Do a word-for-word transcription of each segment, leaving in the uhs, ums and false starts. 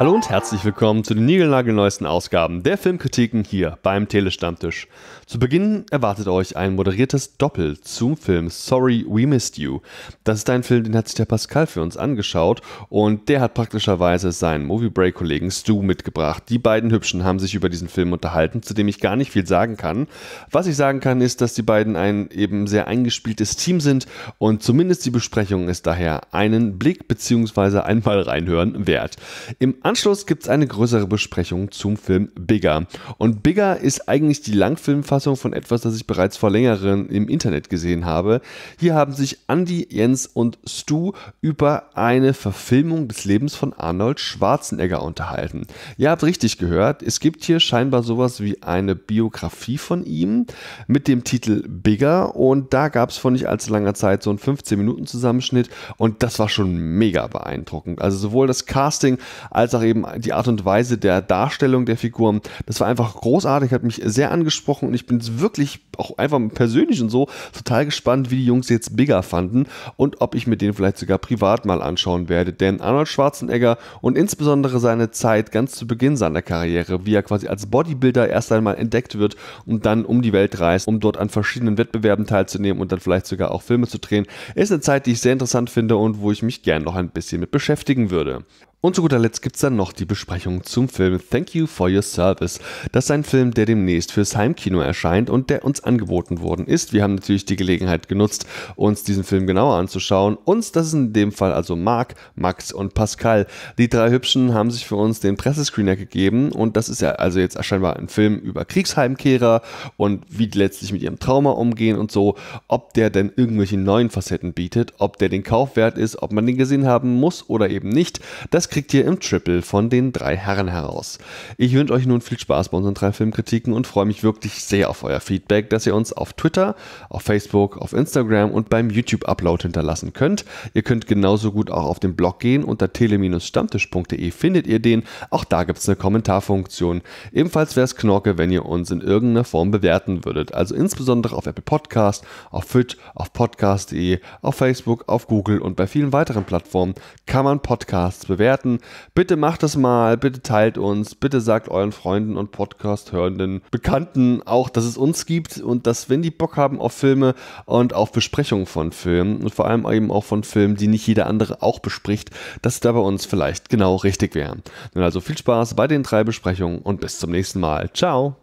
Hallo und herzlich willkommen zu den niegelnagelneuesten Ausgaben der Filmkritiken hier beim Telestammtisch. Zu Beginn erwartet euch ein moderiertes Doppel zum Film Sorry We Missed You. Das ist ein Film, den hat sich der Pascal für uns angeschaut und der hat praktischerweise seinen Moviebreak-Kollegen Stu mitgebracht. Die beiden Hübschen haben sich über diesen Film unterhalten, zu dem ich gar nicht viel sagen kann. Was ich sagen kann, ist, dass die beiden ein eben sehr eingespieltes Team sind und zumindest die Besprechung ist daher einen Blick bzw. einmal reinhören wert. Im Anschluss gibt es eine größere Besprechung zum Film Bigger. Und Bigger ist eigentlich die Langfilmfassung von etwas, das ich bereits vor längerem im Internet gesehen habe. Hier haben sich Andi, Jens und Stu über eine Verfilmung des Lebens von Arnold Schwarzenegger unterhalten. Ihr habt richtig gehört, es gibt hier scheinbar sowas wie eine Biografie von ihm mit dem Titel Bigger und da gab es vor nicht allzu langer Zeit so einen fünfzehn Minuten Zusammenschnitt und das war schon mega beeindruckend. Also sowohl das Casting als auch eben die Art und Weise der Darstellung der Figuren. Das war einfach großartig, hat mich sehr angesprochen und ich bin wirklich auch einfach persönlich und so total gespannt, wie die Jungs jetzt Bigger fanden und ob ich mir den vielleicht sogar privat mal anschauen werde. Denn Arnold Schwarzenegger und insbesondere seine Zeit ganz zu Beginn seiner Karriere, wie er quasi als Bodybuilder erst einmal entdeckt wird und dann um die Welt reist, um dort an verschiedenen Wettbewerben teilzunehmen und dann vielleicht sogar auch Filme zu drehen, ist eine Zeit, die ich sehr interessant finde und wo ich mich gern noch ein bisschen mit beschäftigen würde. Und zu guter Letzt gibt es dann noch die Besprechung zum Film Thank You for Your Service. Das ist ein Film, der demnächst fürs Heimkino erscheint und der uns angeboten worden ist. Wir haben natürlich die Gelegenheit genutzt, uns diesen Film genauer anzuschauen. Uns, das ist in dem Fall also Marc, Max und Pascal. Die drei Hübschen haben sich für uns den Pressescreener gegeben und das ist ja also jetzt scheinbar ein Film über Kriegsheimkehrer und wie die letztlich mit ihrem Trauma umgehen und so. Ob der denn irgendwelche neuen Facetten bietet, ob der den Kauf wert ist, ob man den gesehen haben muss oder eben nicht, das kriegt ihr im Triple von den drei Herren heraus. Ich wünsche euch nun viel Spaß bei unseren drei Filmkritiken und freue mich wirklich sehr auf euer Feedback, das ihr uns auf Twitter, auf Facebook, auf Instagram und beim YouTube-Upload hinterlassen könnt. Ihr könnt genauso gut auch auf den Blog gehen, unter tele stammtisch punkt de findet ihr den. Auch da gibt es eine Kommentarfunktion. Ebenfalls wäre es Knorke, wenn ihr uns in irgendeiner Form bewerten würdet. Also insbesondere auf Apple Podcast, auf Fit, auf podcast punkt de, auf Facebook, auf Google und bei vielen weiteren Plattformen kann man Podcasts bewerten. Bitte macht das mal, bitte teilt uns, bitte sagt euren Freunden und Podcast-hörenden Bekannten auch, dass es uns gibt und dass, wenn die Bock haben auf Filme und auf Besprechungen von Filmen und vor allem eben auch von Filmen, die nicht jeder andere auch bespricht, dass da bei uns vielleicht genau richtig wäre. Nun also viel Spaß bei den drei Besprechungen und bis zum nächsten Mal. Ciao!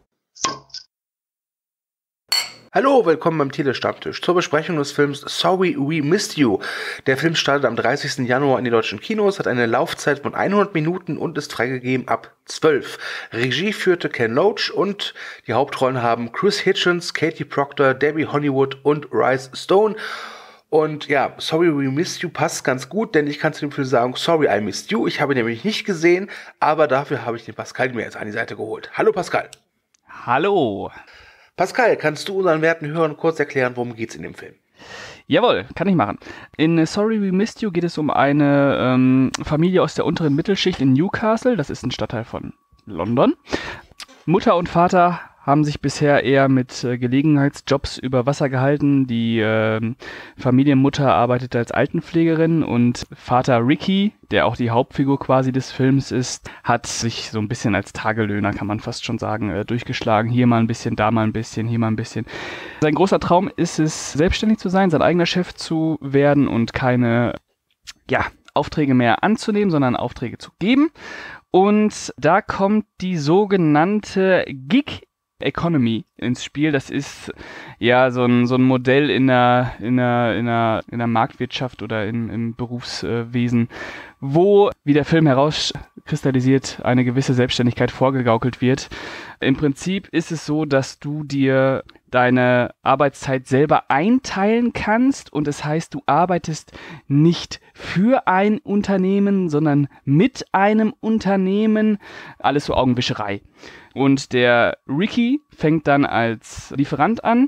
Hallo, willkommen beim Telestammtisch zur Besprechung des Films Sorry We Missed You. Der Film startet am dreißigsten Januar in die deutschen Kinos, hat eine Laufzeit von hundert Minuten und ist freigegeben ab zwölf. Regie führte Ken Loach und die Hauptrollen haben Chris Hitchens, Katie Proctor, Debbie Honeywood und Rice Stone. Und ja, Sorry We Missed You passt ganz gut, denn ich kann zu dem Film sagen, Sorry I Missed You. Ich habe ihn nämlich nicht gesehen, aber dafür habe ich den Pascal mir jetzt an die Seite geholt. Hallo Pascal. Hallo. Pascal, kannst du unseren werten Hörern kurz erklären, worum geht's in dem Film? Jawohl, kann ich machen. In Sorry We Missed You geht es um eine ähm, Familie aus der unteren Mittelschicht in Newcastle, das ist ein Stadtteil von London. Mutter und Vater haben sich bisher eher mit äh, Gelegenheitsjobs über Wasser gehalten. Die äh, Familienmutter arbeitet als Altenpflegerin und Vater Ricky, der auch die Hauptfigur quasi des Films ist, hat sich so ein bisschen als Tagelöhner, kann man fast schon sagen, äh, durchgeschlagen. Hier mal ein bisschen, da mal ein bisschen, hier mal ein bisschen. Sein großer Traum ist es, selbstständig zu sein, sein eigener Chef zu werden und keine, ja, Aufträge mehr anzunehmen, sondern Aufträge zu geben. Und da kommt die sogenannte Gig Economy ins Spiel. Das ist ja so ein, so ein Modell in der, in der, in der, in der Marktwirtschaft oder im, im Berufswesen, wo, wie der Film herauskristallisiert, eine gewisse Selbstständigkeit vorgegaukelt wird. Im Prinzip ist es so, dass du dir deine Arbeitszeit selber einteilen kannst und das heißt, du arbeitest nicht für ein Unternehmen, sondern mit einem Unternehmen. Alles so Augenwischerei. Und der Ricky fängt dann als Lieferant an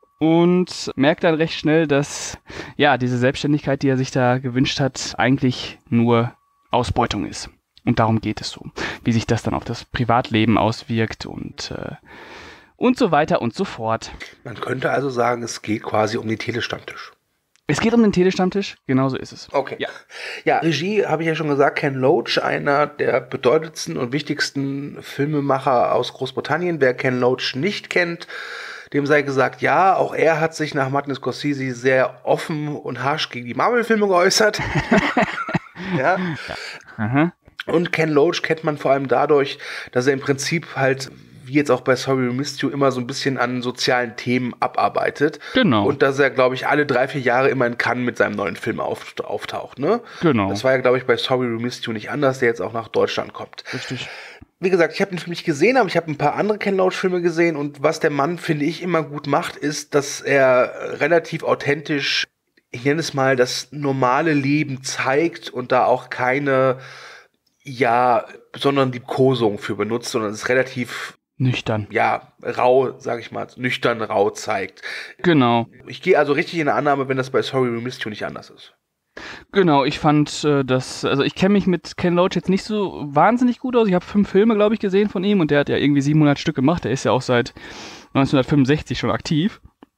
und merkt dann recht schnell, dass ja diese Selbstständigkeit, die er sich da gewünscht hat, eigentlich nur Ausbeutung ist. Und darum geht es so, wie sich das dann auf das Privatleben auswirkt und äh, und so weiter und so fort. Man könnte also sagen, es geht quasi um den Telestammtisch. Es geht um den Telestammtisch, genauso ist es. Okay. Ja, ja Regie, habe ich ja schon gesagt, Ken Loach, einer der bedeutendsten und wichtigsten Filmemacher aus Großbritannien. Wer Ken Loach nicht kennt, dem sei gesagt, ja, auch er hat sich nach Martin Scorsese sehr offen und harsch gegen die Marvel-Filme geäußert. ja. ja. Aha. Und Ken Loach kennt man vor allem dadurch, dass er im Prinzip halt, wie jetzt auch bei Sorry We Missed You, immer so ein bisschen an sozialen Themen abarbeitet. Genau. Und dass er, glaube ich, alle drei, vier Jahre immer in Cannes mit seinem neuen Film auf, auftaucht, ne? Genau. Das war ja, glaube ich, bei Sorry We Missed You nicht anders, der jetzt auch nach Deutschland kommt. Richtig. Wie gesagt, ich habe den Film nicht gesehen, aber ich habe ein paar andere Ken Loach-Filme gesehen und was der Mann, finde ich, immer gut macht, ist, dass er relativ authentisch, ich nenne es mal, das normale Leben zeigt und da auch keine, ja, besonderen Liebkosungen für benutzt, sondern es ist relativ nüchtern. Ja, rau, sag ich mal, nüchtern rau zeigt. Genau. Ich gehe also richtig in der Annahme, wenn das bei Sorry We Missed You nicht anders ist. Genau, ich fand äh, das, also ich kenne mich mit Ken Loach jetzt nicht so wahnsinnig gut aus. Ich habe fünf Filme, glaube ich, gesehen von ihm und der hat ja irgendwie siebenhundert Stück gemacht. Der ist ja auch seit neunzehnhundertfünfundsechzig schon aktiv.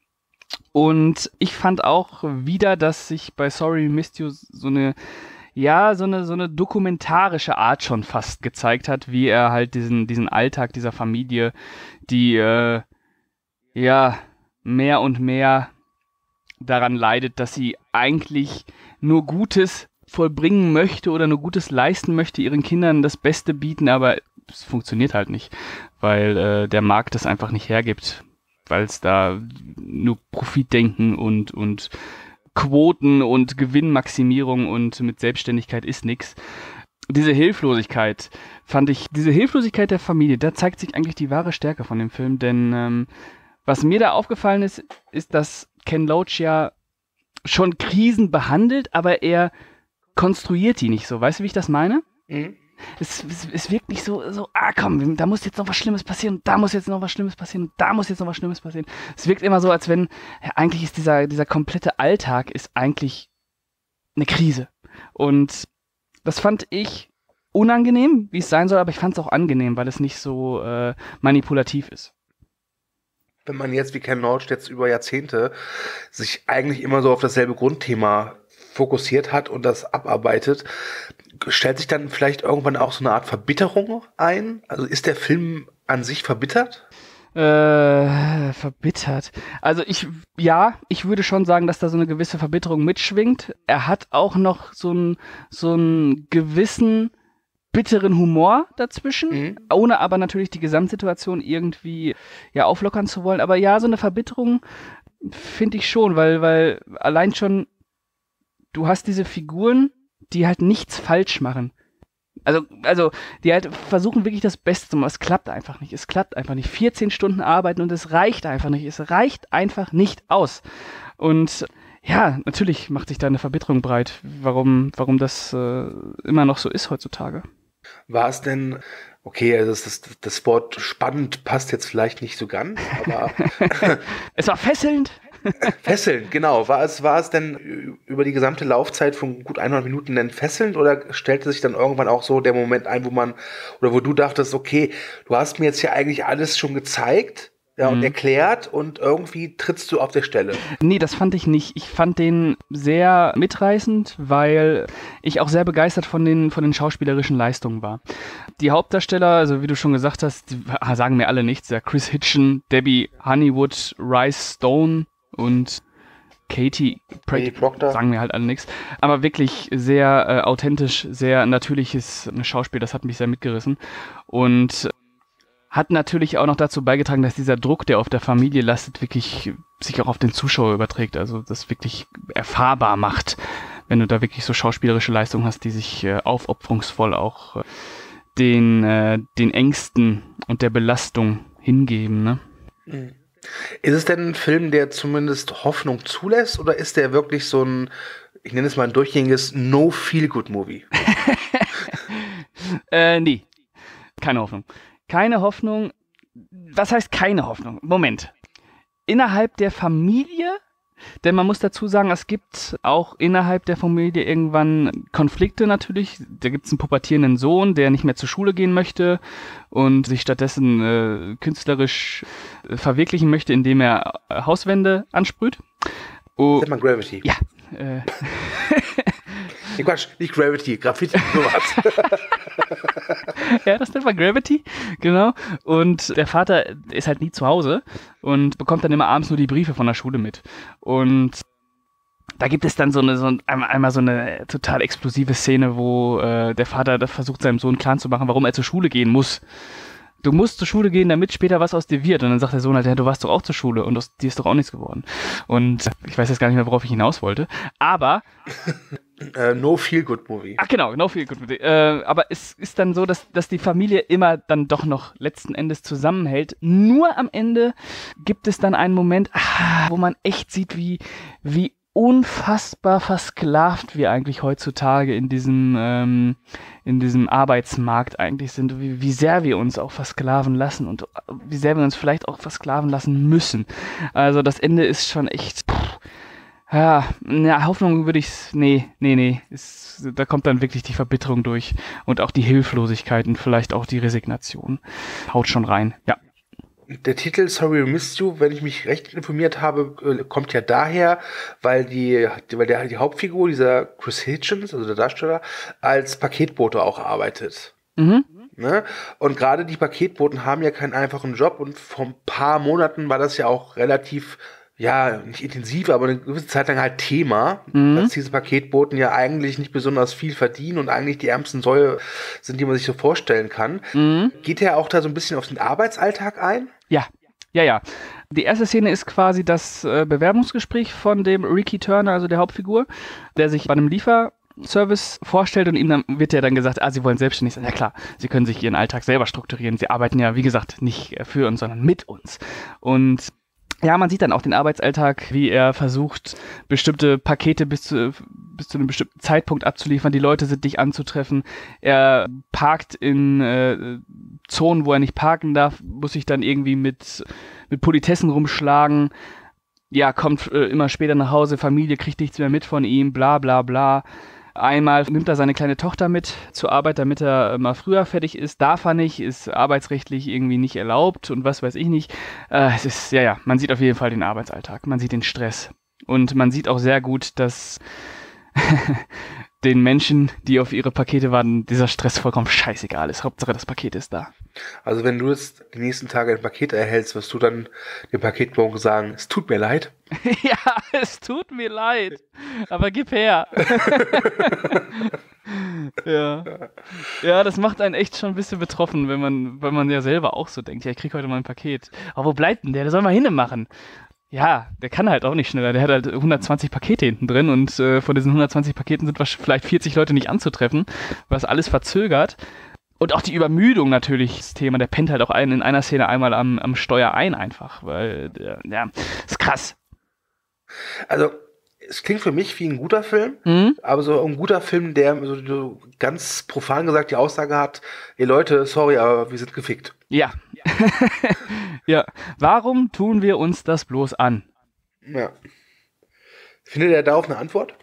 Und ich fand auch wieder, dass sich bei Sorry We Missed You so eine ja, so eine, so eine dokumentarische Art schon fast gezeigt hat, wie er halt diesen, diesen Alltag dieser Familie, die, äh, ja, mehr und mehr daran leidet, dass sie eigentlich nur Gutes vollbringen möchte oder nur Gutes leisten möchte, ihren Kindern das Beste bieten, aber es funktioniert halt nicht, weil äh, der Markt das einfach nicht hergibt, weil es da nur Profitdenken und, und Quoten und Gewinnmaximierung und mit Selbstständigkeit ist nix. Diese Hilflosigkeit fand ich, diese Hilflosigkeit der Familie, da zeigt sich eigentlich die wahre Stärke von dem Film, denn ähm, was mir da aufgefallen ist, ist, dass Ken Loach ja schon Krisen behandelt, aber er konstruiert die nicht so. Weißt du, wie ich das meine? Mhm. Es, es, es wirkt nicht so, so, ah komm, da muss jetzt noch was Schlimmes passieren, da muss jetzt noch was Schlimmes passieren, da muss jetzt noch was Schlimmes passieren. Es wirkt immer so, als wenn, ja, eigentlich ist dieser, dieser komplette Alltag ist eigentlich eine Krise. Und das fand ich unangenehm, wie es sein soll, aber ich fand es auch angenehm, weil es nicht so äh, manipulativ ist. Wenn man jetzt wie Ken Loach jetzt über Jahrzehnte sich eigentlich immer so auf dasselbe Grundthema fokussiert hat und das abarbeitet, stellt sich dann vielleicht irgendwann auch so eine Art Verbitterung ein? Also ist der Film an sich verbittert? Äh, verbittert. Also ich, ja, ich würde schon sagen, dass da so eine gewisse Verbitterung mitschwingt. Er hat auch noch so einen, so einen gewissen bitteren Humor dazwischen, mhm. ohne aber natürlich die Gesamtsituation irgendwie ja auflockern zu wollen. Aber ja, so eine Verbitterung finde ich schon, weil, weil allein schon du hast diese Figuren, die halt nichts falsch machen. Also, also, die halt versuchen wirklich das Beste zu machen. Es klappt einfach nicht. Es klappt einfach nicht. vierzehn Stunden arbeiten und es reicht einfach nicht. Es reicht einfach nicht aus. Und ja, natürlich macht sich da eine Verbitterung breit, warum, warum das äh, immer noch so ist heutzutage. War es denn, okay, also das, das, das Wort spannend passt jetzt vielleicht nicht so ganz, aber es war fesselnd. Fesselnd, genau. War es, war es denn über die gesamte Laufzeit von gut hundert Minuten denn fesselnd oder stellte sich dann irgendwann auch so der Moment ein, wo man, oder wo du dachtest, okay, du hast mir jetzt ja eigentlich alles schon gezeigt, ja, und mhm. erklärt und irgendwie trittst du auf der Stelle? Nee, das fand ich nicht. Ich fand den sehr mitreißend, weil ich auch sehr begeistert von den, von den schauspielerischen Leistungen war. Die Hauptdarsteller, also wie du schon gesagt hast, die sagen mir alle nichts. Der Chris Hitchen, Debbie Honeywood, Rice Stone und Katie Proctor sagen mir halt alle nichts. Aber wirklich sehr äh, authentisch, sehr natürliches Schauspiel, das hat mich sehr mitgerissen. Und hat natürlich auch noch dazu beigetragen, dass dieser Druck, der auf der Familie lastet, wirklich sich auch auf den Zuschauer überträgt. Also das wirklich erfahrbar macht, wenn du da wirklich so schauspielerische Leistungen hast, die sich äh, aufopferungsvoll auch äh, den, äh, den Ängsten und der Belastung hingeben, ne? Mhm. Ist es denn ein Film, der zumindest Hoffnung zulässt, oder ist der wirklich so ein, ich nenne es mal ein durchgängiges No-Feel-Good-Movie? äh, nee, keine Hoffnung. Keine Hoffnung. Was heißt keine Hoffnung? Moment. Innerhalb der Familie, denn man muss dazu sagen, es gibt auch innerhalb der Familie irgendwann Konflikte natürlich. Da gibt es einen pubertierenden Sohn, der nicht mehr zur Schule gehen möchte und sich stattdessen äh, künstlerisch äh, verwirklichen möchte, indem er äh, Hauswände ansprüht. Oh, Sagt man Gravity? Ja, Äh. Nee, Quatsch, nicht Gravity, Graffiti, sowas. Ja, das nennt man Gravity, genau. Und der Vater ist halt nie zu Hause und bekommt dann immer abends nur die Briefe von der Schule mit. Und da gibt es dann so eine, so ein, einmal, einmal so eine total explosive Szene, wo äh, der Vater das versucht, seinem Sohn klarzumachen, warum er zur Schule gehen muss. Du musst zur Schule gehen, damit später was aus dir wird. Und dann sagt der Sohn halt, ja, du warst doch auch zur Schule und aus dir ist doch auch nichts geworden. Und ich weiß jetzt gar nicht mehr, worauf ich hinaus wollte. Aber Uh, no Feel Good Movie. Ach genau, No Feel Good Movie. Äh, aber es ist dann so, dass, dass die Familie immer dann doch noch letzten Endes zusammenhält. Nur am Ende gibt es dann einen Moment, ah, wo man echt sieht, wie, wie unfassbar versklavt wir eigentlich heutzutage in diesem, ähm, in diesem Arbeitsmarkt eigentlich sind, wie, wie sehr wir uns auch versklaven lassen und wie sehr wir uns vielleicht auch versklaven lassen müssen. Also das Ende ist schon echt... Pff, ja, na, Hoffnung würde ich, nee, nee, nee, ist, da kommt dann wirklich die Verbitterung durch und auch die Hilflosigkeit und vielleicht auch die Resignation. Haut schon rein, ja. Der Titel Sorry We Missed You, wenn ich mich recht informiert habe, kommt ja daher, weil die, weil der, die Hauptfigur, dieser Chris Hitchens, also der Darsteller, als Paketbote auch arbeitet. Mhm. Ne? Und gerade die Paketboten haben ja keinen einfachen Job und vor ein paar Monaten war das ja auch relativ, ja, nicht intensiv, aber eine gewisse Zeit lang halt Thema, mhm. dass diese Paketboten ja eigentlich nicht besonders viel verdienen und eigentlich die ärmsten Säue sind, die man sich so vorstellen kann. Mhm. Geht er auch da so ein bisschen auf den Arbeitsalltag ein? Ja, ja, ja. Die erste Szene ist quasi das äh, Bewerbungsgespräch von dem Ricky Turner, also der Hauptfigur, der sich bei einem Lieferservice vorstellt und ihm dann wird ja dann gesagt, ah, Sie wollen selbstständig sein. Ja klar, Sie können sich Ihren Alltag selber strukturieren. Sie arbeiten ja, wie gesagt, nicht für uns, sondern mit uns. Und ja, man sieht dann auch den Arbeitsalltag, wie er versucht, bestimmte Pakete bis zu, bis zu einem bestimmten Zeitpunkt abzuliefern. Die Leute sind nicht anzutreffen. Er parkt in äh, Zonen, wo er nicht parken darf, muss sich dann irgendwie mit, mit Politessen rumschlagen. Ja, kommt äh, immer später nach Hause, Familie kriegt nichts mehr mit von ihm, bla bla bla. Einmal nimmt er seine kleine Tochter mit zur Arbeit, damit er mal früher fertig ist. Darf er nicht, ist arbeitsrechtlich irgendwie nicht erlaubt und was weiß ich nicht. Äh, es ist, ja, ja, man sieht auf jeden Fall den Arbeitsalltag, man sieht den Stress. Und man sieht auch sehr gut, dass den Menschen, die auf ihre Pakete warten, dieser Stress vollkommen scheißegal ist. Hauptsache, das Paket ist da. Also wenn du jetzt die nächsten Tage ein Paket erhältst, wirst du dann dem Paketboten sagen, es tut mir leid? Ja, es tut mir leid, aber gib her. Ja. Ja, das macht einen echt schon ein bisschen betroffen, wenn man, weil man ja selber auch so denkt, ja, ich krieg heute mal ein Paket. Aber wo bleibt denn der? Der soll mal hinne machen. Ja, der kann halt auch nicht schneller. Der hat halt hundertzwanzig Pakete hinten drin und äh, von diesen hundertzwanzig Paketen sind vielleicht vierzig Leute nicht anzutreffen, was alles verzögert. Und auch die Übermüdung natürlich, das Thema, der pennt halt auch einen in einer Szene einmal am, am Steuer ein einfach, weil, der, ja, ist krass. Also, es klingt für mich wie ein guter Film, mhm. aber so ein guter Film, der so, so ganz profan gesagt die Aussage hat, ey Leute, sorry, aber wir sind gefickt. Ja. Ja. Warum tun wir uns das bloß an? Ja. Findet er darauf eine Antwort?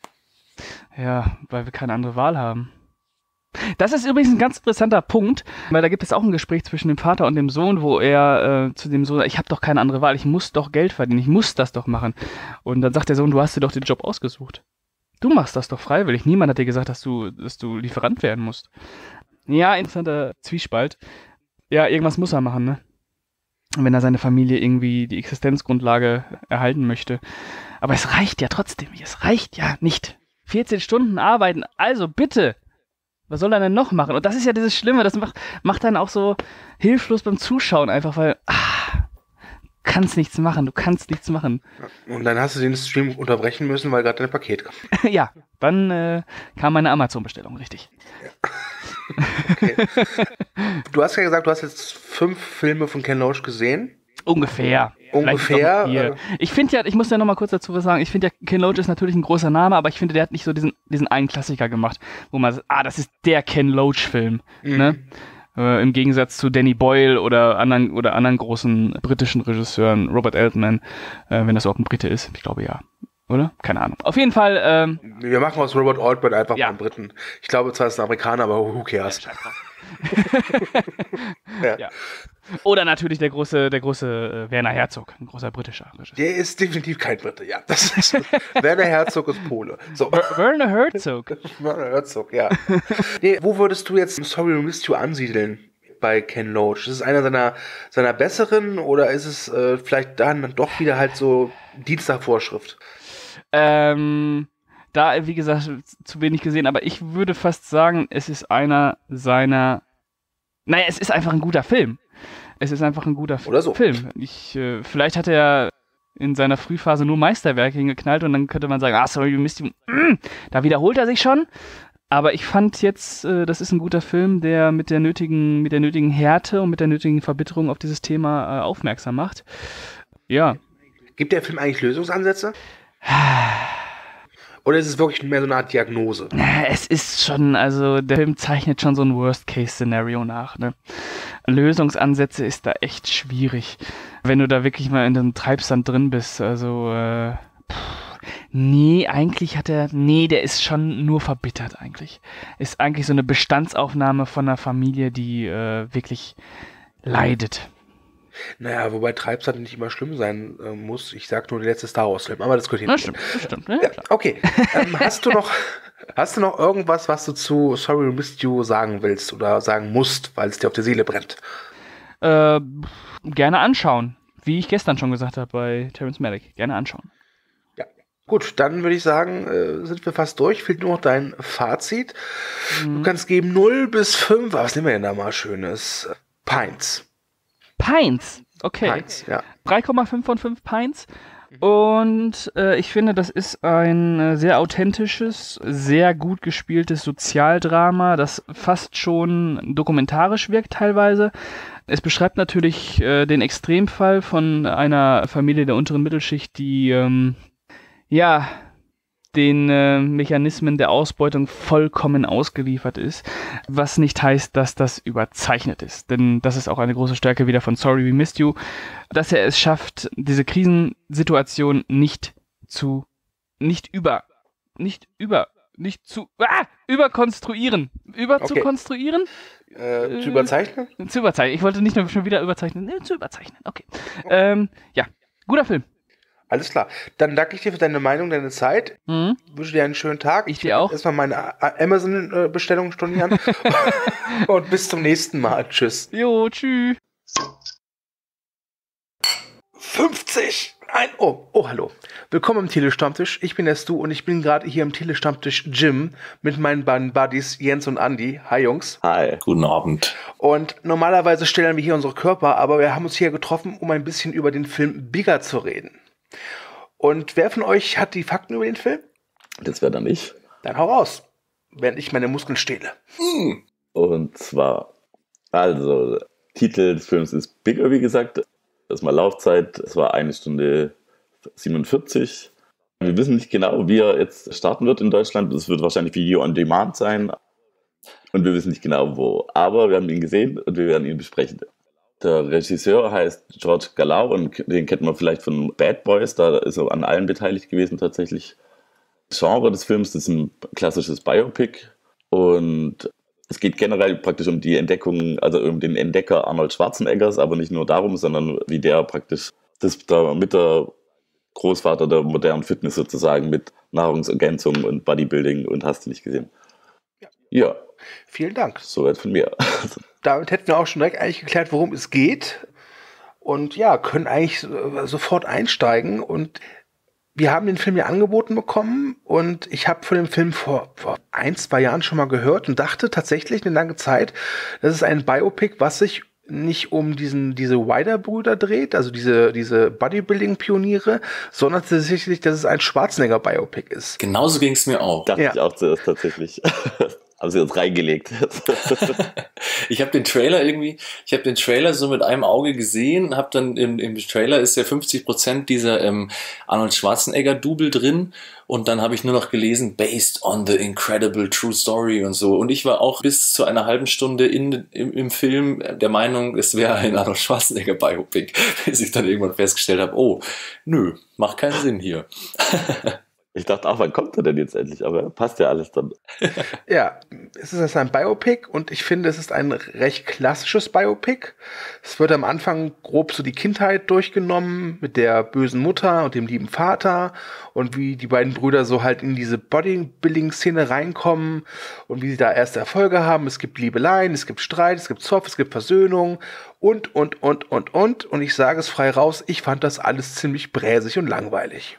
Ja, weil wir keine andere Wahl haben. Das ist übrigens ein ganz interessanter Punkt, weil da gibt es auch ein Gespräch zwischen dem Vater und dem Sohn, wo er äh, zu dem Sohn sagt, ich habe doch keine andere Wahl, ich muss doch Geld verdienen, ich muss das doch machen. Und dann sagt der Sohn, du hast dir doch den Job ausgesucht. Du machst das doch freiwillig. Niemand hat dir gesagt, dass du, dass du Lieferant werden musst. Ja, interessanter Zwiespalt. Ja, irgendwas muss er machen, ne? Wenn er seine Familie irgendwie die Existenzgrundlage erhalten möchte. Aber es reicht ja trotzdem nicht. Es reicht ja nicht. vierzehn Stunden arbeiten, also bitte. Was soll er denn noch machen? Und das ist ja dieses Schlimme, das macht, macht dann auch so hilflos beim Zuschauen einfach, weil, ah, du kannst nichts machen, du kannst nichts machen. Und dann hast du den Stream unterbrechen müssen, weil gerade dein Paket kam. Ja, dann äh, kam meine Amazon-Bestellung, richtig. Ja. Okay. Du hast ja gesagt, du hast jetzt fünf Filme von Ken Loach gesehen. Ungefähr. Ungefähr. Ich finde ja, ich muss ja noch mal kurz dazu was sagen, ich finde ja, Ken Loach ist natürlich ein großer Name, aber ich finde, der hat nicht so diesen, diesen einen Klassiker gemacht, wo man sagt, ah, das ist der Ken Loach-Film. Mhm. Ne? Äh, Im Gegensatz zu Danny Boyle oder anderen, oder anderen großen britischen Regisseuren, Robert Altman, äh, wenn das überhaupt ein Brite ist. Ich glaube ja. Oder? Keine Ahnung. Auf jeden Fall. Ähm, Wir machen aus Robert Altman einfach ja. mal einen Briten. Ich glaube zwar ist es ein Amerikaner, aber who cares? Ja. Ja. Oder natürlich der große, der große äh, Werner Herzog, ein großer britischer Regisseur. Der ist definitiv kein Brite, ja. Das ist, Werner Herzog ist Pole. So. Werner Herzog. Werner Herzog, ja. Nee, wo würdest du jetzt Sorry We Missed You ansiedeln bei Ken Loach? Ist es einer seiner, seiner besseren oder ist es äh, vielleicht dann doch wieder halt so Dienst nach Vorschrift? Ähm, da, wie gesagt, zu wenig gesehen, aber ich würde fast sagen, es ist einer seiner. Naja, es ist einfach ein guter Film. Es ist einfach ein guter Oder so. Film. Ich, äh, vielleicht hat er in seiner Frühphase nur Meisterwerke hingeknallt und dann könnte man sagen, ah, sorry, Mist, mm, da wiederholt er sich schon. Aber ich fand jetzt, äh, das ist ein guter Film, der mit der nötigen, mit der nötigen Härte und mit der nötigen Verbitterung auf dieses Thema äh, aufmerksam macht. Ja. Gibt der Film eigentlich Lösungsansätze? Oder ist es wirklich mehr so eine Art Diagnose? Es ist schon, also der Film zeichnet schon so ein Worst-Case-Szenario nach. Ne? Lösungsansätze ist da echt schwierig, wenn du da wirklich mal in einem Treibsand drin bist. Also, äh, pff, nee, eigentlich hat er, nee, der ist schon nur verbittert eigentlich. Ist eigentlich so eine Bestandsaufnahme von einer Familie, die äh, wirklich leidet. Naja, wobei Treibsand nicht immer schlimm sein äh, muss. Ich sag nur der letzte Star Wars-Film, aber das könnte ich nicht. Das stimmt, das stimmt. Ja, ja, okay. ähm, hast du noch hast du noch irgendwas, was du zu Sorry We Missed You sagen willst oder sagen musst, weil es dir auf die Seele brennt? Äh, gerne anschauen. Wie ich gestern schon gesagt habe bei Terrence Malick. Gerne anschauen. Ja, gut, dann würde ich sagen, äh, sind wir fast durch. Fehlt nur noch dein Fazit. Mhm. Du kannst geben null bis fünf. Was nehmen wir denn da mal Schönes? Pints. Pints, okay. Pints, ja. drei Komma fünf von fünf Pints. Und äh, ich finde, das ist ein äh, sehr authentisches, sehr gut gespieltes Sozialdrama, das fast schon dokumentarisch wirkt teilweise. Es beschreibt natürlich äh, den Extremfall von einer Familie der unteren Mittelschicht, die ähm, ja den äh, Mechanismen der Ausbeutung vollkommen ausgeliefert ist, was nicht heißt, dass das überzeichnet ist, denn das ist auch eine große Stärke wieder von Sorry We Missed You, dass er es schafft, diese Krisensituation nicht zu, nicht über, nicht über, nicht zu, ah, überkonstruieren, über Okay. zu konstruieren? Äh, zu überzeichnen? Äh, zu überzeichnen, ich wollte nicht nur schon wieder überzeichnen, nee, zu überzeichnen, okay. Ähm, ja, guter Film. Alles klar. Dann danke ich dir für deine Meinung, deine Zeit. Mhm. Wünsche dir einen schönen Tag. Ich dir auch. Erstmal meine A- Amazon-Bestellung stornieren. Und bis zum nächsten Mal. Tschüss. Jo, tschüss. fünfzig! Ein, oh, oh, hallo. Willkommen im Telestammtisch. Ich bin der Stu und ich bin gerade hier im Telestammtisch Gym mit meinen beiden Buddies Jens und Andi. Hi, Jungs. Hi, guten Abend. Und normalerweise stellen wir hier unsere Körper, aber wir haben uns hier getroffen, um ein bisschen über den Film Bigger zu reden. Und wer von euch hat die Fakten über den Film? Das wäre dann ich. Dann hau raus, während ich meine Muskeln stehle. Und zwar, also, Titel des Films ist Bigger, wie gesagt. Erstmal Laufzeit, es war eine Stunde siebenundvierzig. Wir wissen nicht genau, wie er jetzt starten wird in Deutschland. Es wird wahrscheinlich Video on Demand sein. Und wir wissen nicht genau wo. Aber wir haben ihn gesehen und wir werden ihn besprechen. Der Regisseur heißt George Galau und den kennt man vielleicht von Bad Boys. Da ist er an allen beteiligt gewesen tatsächlich. Das Genre des Films ist ein klassisches Biopic. Und es geht generell praktisch um die Entdeckung, also um den Entdecker Arnold Schwarzeneggers, aber nicht nur darum, sondern wie der praktisch das da mit der Großvater der modernen Fitness sozusagen mit Nahrungsergänzung und Bodybuilding und hast du nicht gesehen. Ja. Ja. Vielen Dank. Soweit von mir. Damit hätten wir auch schon direkt eigentlich geklärt, worum es geht. Und ja, können eigentlich so- sofort einsteigen. Und wir haben den Film ja angeboten bekommen. Und ich habe von dem Film vor, vor ein, zwei Jahren schon mal gehört und dachte tatsächlich eine lange Zeit, das ist ein Biopic, was sich nicht um diesen, diese Wider-Brüder dreht, also diese, diese Bodybuilding-Pioniere, sondern tatsächlich, dass es ein Schwarzenegger-Biopic ist. Genauso ging es mir auch. Dachte Ja. ich auch zuerst tatsächlich. Haben sie uns reingelegt. Ich habe den Trailer irgendwie, ich habe den Trailer so mit einem Auge gesehen, habe dann im, im Trailer ist ja fünfzig Prozent dieser ähm, Arnold Schwarzenegger-Double drin und dann habe ich nur noch gelesen, based on the incredible true story und so. Und ich war auch bis zu einer halben Stunde in, im, im Film der Meinung, es wäre ein Arnold Schwarzenegger-Biopic, bis ich dann irgendwann festgestellt habe, oh, nö, macht keinen Sinn hier. Ich dachte auch, wann kommt er denn jetzt endlich? Aber passt ja alles dann. Ja, es ist jetzt ein Biopic und ich finde, es ist ein recht klassisches Biopic. Es wird am Anfang grob so die Kindheit durchgenommen mit der bösen Mutter und dem lieben Vater und wie die beiden Brüder so halt in diese Bodybuilding-Szene reinkommen und wie sie da erste Erfolge haben. Es gibt Liebeleien, es gibt Streit, es gibt Zoff, es gibt Versöhnung und, und, und, und, und. Und ich sage es frei raus, ich fand das alles ziemlich bräsig und langweilig.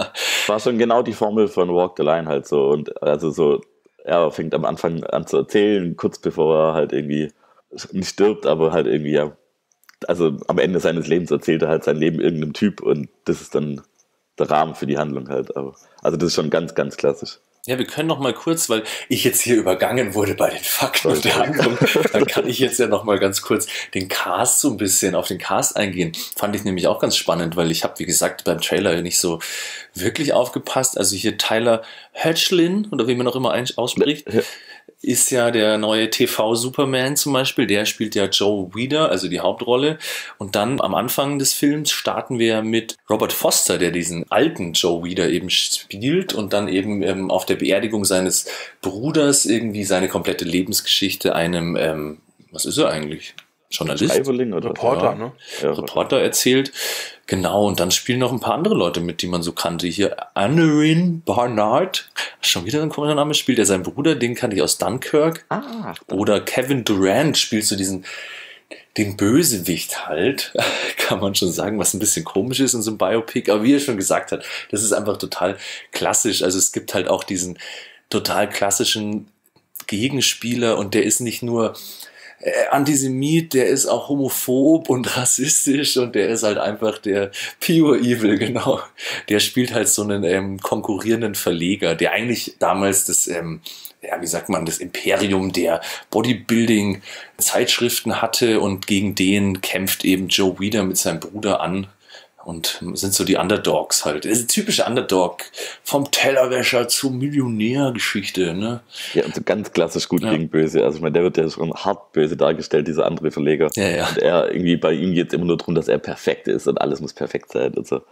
War schon genau die Formel von Walk the Line halt so. Und also so, er fängt am Anfang an zu erzählen, kurz bevor er halt irgendwie nicht stirbt, aber halt irgendwie, ja, also am Ende seines Lebens erzählt er halt sein Leben irgendeinem Typ und das ist dann der Rahmen für die Handlung halt. Aber, also das ist schon ganz, ganz klassisch. Ja, wir können noch mal kurz, weil ich jetzt hier übergangen wurde bei den Fakten und der Handlung, dann kann ich jetzt ja noch mal ganz kurz den Cast so ein bisschen auf den Cast eingehen. Fand ich nämlich auch ganz spannend, weil ich habe, wie gesagt, beim Trailer nicht so wirklich aufgepasst. Also hier Tyler Hoechlin, oder wie man auch immer ausspricht, ja, ist ja der neue T V-Superman zum Beispiel. Der spielt ja Joe Weider, also die Hauptrolle. Und dann am Anfang des Films starten wir mit Robert Foster, der diesen alten Joe Weider eben spielt und dann eben ähm, auf der Beerdigung seines Bruders irgendwie seine komplette Lebensgeschichte einem, ähm, was ist er eigentlich? Journalist? Schreiberling oder Reporter, ja, ne? Ja. Reporter erzählt. Genau, und dann spielen noch ein paar andere Leute mit, die man so kannte. Hier Aneurin Barnard, schon wieder ein komischer Name, spielt er seinen Bruder, den kannte ich aus Dunkirk. Ah, Oder Kevin Durant spielt so diesen, den Bösewicht halt, kann man schon sagen, was ein bisschen komisch ist in so einem Biopic. Aber wie er schon gesagt hat, das ist einfach total klassisch. Also es gibt halt auch diesen total klassischen Gegenspieler und der ist nicht nur Antisemit, der ist auch homophob und rassistisch und der ist halt einfach der pure Evil, genau. Der spielt halt so einen ähm, konkurrierenden Verleger, der eigentlich damals das, ähm, ja, wie sagt man, das Imperium der Bodybuilding-Zeitschriften hatte und gegen den kämpft eben Joe Weider mit seinem Bruder an. Und sind so die Underdogs halt. Das ist eine typische Underdog. Vom Tellerwäscher zur Millionär-Geschichte, ne? Ja, und so ganz klassisch gut Ja. gegen böse. Also ich meine, der wird ja schon hart böse dargestellt, dieser andere Verleger. Ja, ja. Und er irgendwie, bei ihm geht es immer nur darum, dass er perfekt ist und alles muss perfekt sein und so.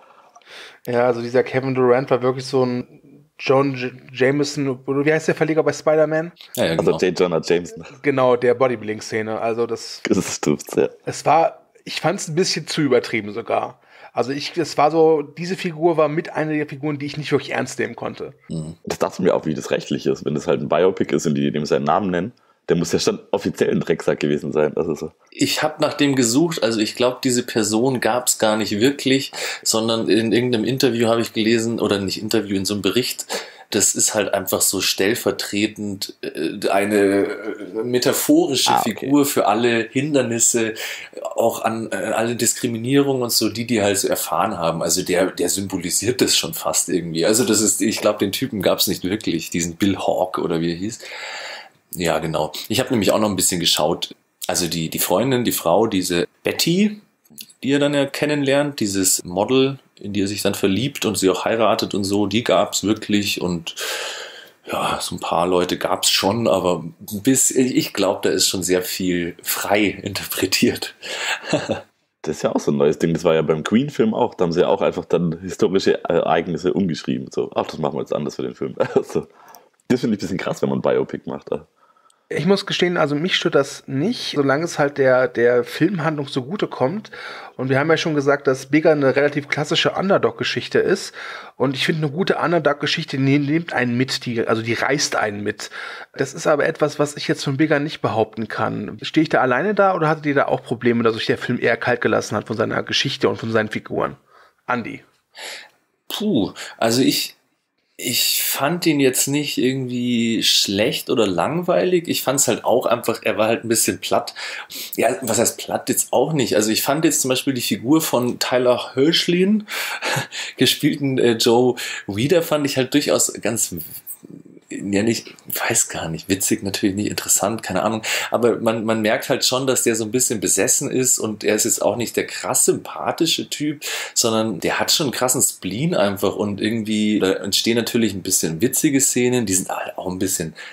Ja, also dieser Kevin Durant war wirklich so ein John J- Jameson, oder wie heißt der Verleger bei Spider-Man? Ja, ja, Also genau. J. Jonah Jameson. Genau, der Bodybuilding-Szene. Also das, Das ist trifft's, ja. es war, ich fand es ein bisschen zu übertrieben sogar. Also ich, es war so, diese Figur war mit einer der Figuren, die ich nicht wirklich ernst nehmen konnte. Das dachte ich mir auch, wie das rechtlich ist. Wenn das halt ein Biopic ist und die dem seinen Namen nennen, der muss ja schon offiziell ein Drecksack gewesen sein. Also so. Ich habe nach dem gesucht, also ich glaube, diese Person gab es gar nicht wirklich, sondern in irgendeinem Interview habe ich gelesen, oder nicht Interview, in so einem Bericht, das ist halt einfach so stellvertretend äh, eine äh, metaphorische Ah, okay. Figur für alle Hindernisse, auch an äh, alle Diskriminierungen und so, die die halt so erfahren haben. Also der, der symbolisiert das schon fast irgendwie. Also das ist, ich glaube, den Typen gab es nicht wirklich, diesen Bill Hawke oder wie er hieß. Ja, genau. Ich habe nämlich auch noch ein bisschen geschaut. Also die, die Freundin, die Frau, diese Betty, die er dann ja kennenlernt, dieses Model, in die er sich dann verliebt und sie auch heiratet und so, die gab's wirklich und ja, so ein paar Leute gab's schon, aber bis, ich glaube, da ist schon sehr viel frei interpretiert. Das ist ja auch so ein neues Ding. Das war ja beim Queen-Film auch. Da haben sie ja auch einfach dann historische Ereignisse umgeschrieben. So, ach, das machen wir jetzt anders für den Film. Also, das finde ich ein bisschen krass, wenn man ein Biopic macht. Ich muss gestehen, also mich stört das nicht, solange es halt der, der Filmhandlung zugutekommt. Und wir haben ja schon gesagt, dass Bigger eine relativ klassische Underdog-Geschichte ist. Und ich finde, eine gute Underdog-Geschichte die nimmt einen mit, die, also die reißt einen mit. Das ist aber etwas, was ich jetzt von Bigger nicht behaupten kann. Stehe ich da alleine da oder hattet ihr da auch Probleme, dass euch der Film eher kalt gelassen hat von seiner Geschichte und von seinen Figuren? Andi. Puh, also ich, ich fand ihn jetzt nicht irgendwie schlecht oder langweilig. Ich fand es halt auch einfach, er war halt ein bisschen platt. Ja, was heißt platt jetzt auch nicht. Also ich fand jetzt zum Beispiel die Figur von Tyler Hoechlin, gespielten äh, Joe Weider, fand ich halt durchaus ganz, ja nicht, weiß gar nicht, witzig natürlich nicht, interessant, keine Ahnung, aber man, man merkt halt schon, dass der so ein bisschen besessen ist und er ist jetzt auch nicht der krass sympathische Typ, sondern der hat schon einen krassen Spleen einfach und irgendwie, da entstehen natürlich ein bisschen witzige Szenen, die sind halt auch ein bisschen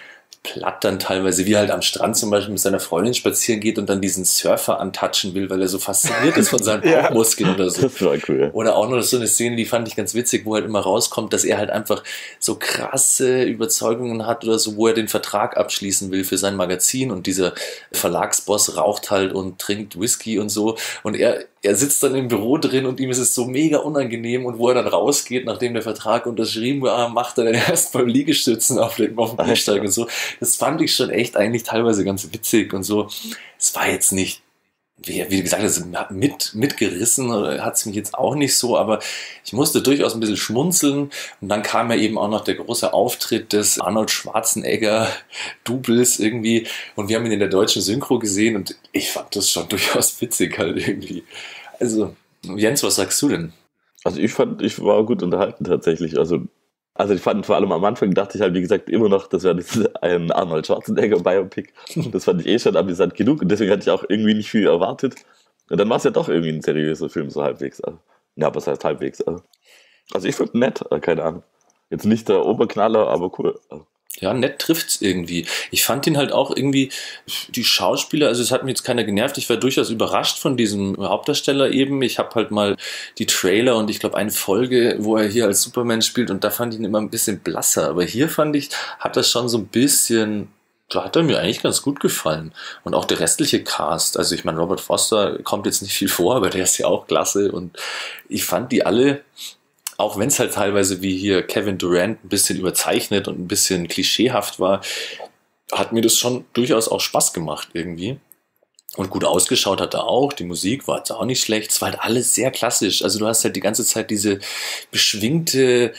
platt dann teilweise, wie halt am Strand zum Beispiel mit seiner Freundin spazieren geht und dann diesen Surfer antatschen will, weil er so fasziniert ist von seinen Bauchmuskeln oder so. Das war cool. Oder auch noch so eine Szene, die fand ich ganz witzig, wo halt immer rauskommt, dass er halt einfach so krasse Überzeugungen hat oder so, wo er den Vertrag abschließen will für sein Magazin und dieser Verlagsboss raucht halt und trinkt Whisky und so und er Er sitzt dann im Büro drin und ihm ist es so mega unangenehm und wo er dann rausgeht, nachdem der Vertrag unterschrieben war, macht er dann erst mal Liegestützen auf dem, auf dem Biersteig und so. Das fand ich schon echt eigentlich teilweise ganz witzig und so. Es war jetzt nicht, wie, wie gesagt, also mit, mitgerissen hat es mich jetzt auch nicht so, aber ich musste durchaus ein bisschen schmunzeln und dann kam ja eben auch noch der große Auftritt des Arnold Schwarzenegger Doubles irgendwie und wir haben ihn in der deutschen Synchro gesehen und ich fand das schon durchaus witzig halt irgendwie. Also, Jens, was sagst du denn? Also ich fand, ich war gut unterhalten tatsächlich, also Also ich fand vor allem am Anfang, dachte ich halt, wie gesagt, immer noch, das wäre ein Arnold Schwarzenegger Biopic. Das fand ich eh schon amüsant genug und deswegen hatte ich auch irgendwie nicht viel erwartet. Und dann war es ja doch irgendwie ein seriöser Film, so halbwegs. Ja, was heißt halbwegs? Also ich fand nett, keine Ahnung. Jetzt nicht der Oberknaller, aber cool. Ja, nett trifft's irgendwie. Ich fand ihn halt auch irgendwie, die Schauspieler, also es hat mich jetzt keiner genervt, ich war durchaus überrascht von diesem Hauptdarsteller eben. Ich habe halt mal die Trailer und ich glaube eine Folge, wo er hier als Superman spielt und da fand ich ihn immer ein bisschen blasser. Aber hier fand ich, hat das schon so ein bisschen, da hat er mir eigentlich ganz gut gefallen. Und auch der restliche Cast, also ich meine, Robert Foster kommt jetzt nicht viel vor, aber der ist ja auch klasse und ich fand die alle, auch wenn es halt teilweise wie hier Kevin Durant ein bisschen überzeichnet und ein bisschen klischeehaft war, hat mir das schon durchaus auch Spaß gemacht irgendwie. Und gut ausgeschaut hat er auch, die Musik war jetzt auch nicht schlecht, es war halt alles sehr klassisch. Also du hast halt die ganze Zeit diese beschwingte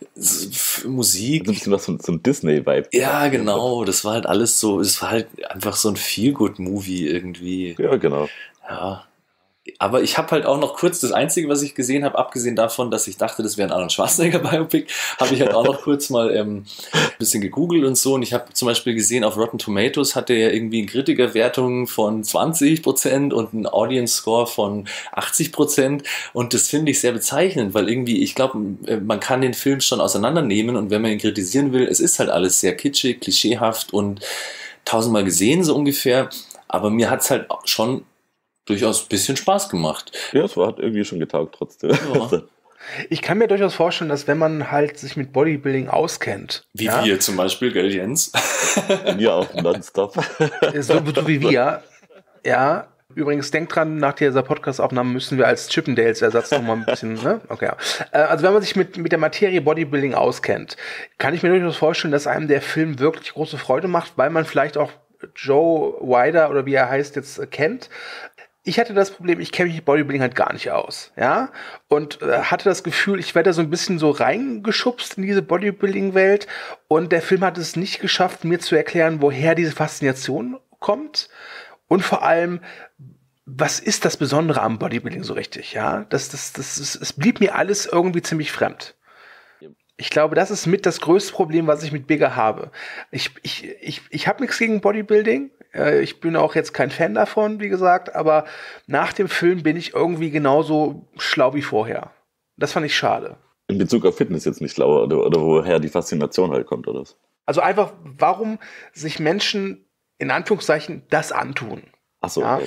Musik. So ein bisschen was von so ein Disney-Vibe. Ja, genau, das war halt alles so, es war halt einfach so ein Feel-Good-Movie irgendwie. Ja, genau. Ja. Aber ich habe halt auch noch kurz, das Einzige, was ich gesehen habe, abgesehen davon, dass ich dachte, das wäre ein Arnold Schwarzenegger-Biopic, habe ich halt auch noch kurz mal ähm, ein bisschen gegoogelt und so. Und ich habe zum Beispiel gesehen, auf Rotten Tomatoes hat er ja irgendwie eine Kritikerwertung von zwanzig Prozent und einen Audience-Score von achtzig Prozent. Und das finde ich sehr bezeichnend, weil irgendwie, ich glaube, man kann den Film schon auseinandernehmen und wenn man ihn kritisieren will, es ist halt alles sehr kitschig, klischeehaft und tausendmal gesehen so ungefähr. Aber mir hat es halt schon durchaus ein bisschen Spaß gemacht. Ja, es war, hat irgendwie schon getaugt trotzdem. Ja. Ich kann mir durchaus vorstellen, dass wenn man halt sich mit Bodybuilding auskennt. Wie ja, wir zum Beispiel, gell, Jens? Wir auch nonstop. So, so wie wir. Ja, übrigens, denkt dran, nach dieser Podcast-Aufnahme müssen wir als Chippendales-Ersatz nochmal ein bisschen, ne? Okay, ja. Also wenn man sich mit, mit der Materie Bodybuilding auskennt, kann ich mir durchaus vorstellen, dass einem der Film wirklich große Freude macht, weil man vielleicht auch Joe Weider oder wie er heißt jetzt kennt. Ich hatte das Problem, ich kenne mich mit Bodybuilding halt gar nicht aus, ja, und äh, hatte das Gefühl, ich werde da so ein bisschen so reingeschubst in diese Bodybuilding-Welt und der Film hat es nicht geschafft, mir zu erklären, woher diese Faszination kommt und vor allem, was ist das Besondere am Bodybuilding so richtig, ja, das, das, das, das, es blieb mir alles irgendwie ziemlich fremd. Ich glaube, das ist mit das größte Problem, was ich mit Bigger habe. Ich, ich, ich, ich habe nichts gegen Bodybuilding. Ich bin auch jetzt kein Fan davon, wie gesagt. Aber nach dem Film bin ich irgendwie genauso schlau wie vorher. Das fand ich schade. In Bezug auf Fitness jetzt nicht schlauer oder, oder woher die Faszination halt kommt, oder was? Also einfach, warum sich Menschen in Anführungszeichen das antun. Ach so. Ja,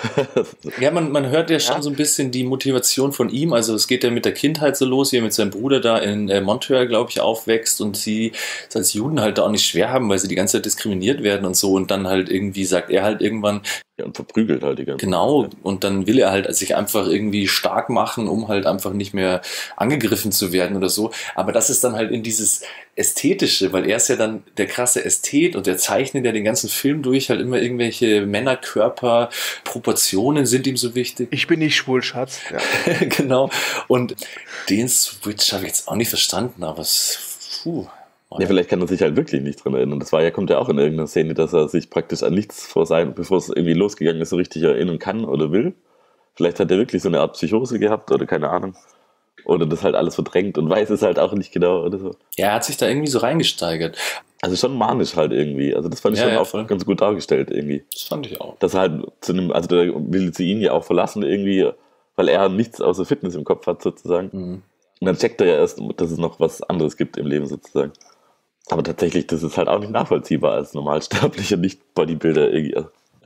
ja man, man hört ja schon ja. so ein bisschen die Motivation von ihm. Also es geht ja mit der Kindheit so los, wie er mit seinem Bruder da in äh, Montreal, glaube ich, aufwächst und sie es als Juden halt da auch nicht schwer haben, weil sie die ganze Zeit diskriminiert werden und so. Und dann halt irgendwie sagt er halt irgendwann, ja, und verprügelt halt die ganze Zeit. Genau, und dann will er halt sich einfach irgendwie stark machen, um halt einfach nicht mehr angegriffen zu werden oder so. Aber das ist dann halt in dieses Ästhetische, weil er ist ja dann der krasse Ästhet und der zeichnet ja den ganzen Film durch, halt immer irgendwelche Männerkörper, Proportionen sind ihm so wichtig. Ich bin nicht schwul, Schatz. Ja. Genau, und den Switch habe ich jetzt auch nicht verstanden, aber es, puh. Ja, vielleicht kann er sich halt wirklich nicht dran erinnern. Das war ja, kommt ja auch in irgendeiner Szene, dass er sich praktisch an nichts vor sein, bevor es irgendwie losgegangen ist, so richtig erinnern kann oder will. Vielleicht hat er wirklich so eine Art Psychose gehabt oder keine Ahnung. Oder das halt alles verdrängt und weiß es halt auch nicht genau oder so. Ja, er hat sich da irgendwie so reingesteigert. Also schon manisch halt irgendwie. Also das fand ich ja, schon ja, auch voll. ganz gut dargestellt irgendwie. Das fand ich auch. Dass er halt zu einem, also der will sie ihn ja auch verlassen irgendwie, weil er nichts außer Fitness im Kopf hat sozusagen. Mhm. Und dann checkt er ja erst, dass es noch was anderes gibt im Leben sozusagen. Aber tatsächlich, das ist halt auch nicht nachvollziehbar als normalsterblicher Nicht-Bodybuilder irgendwie.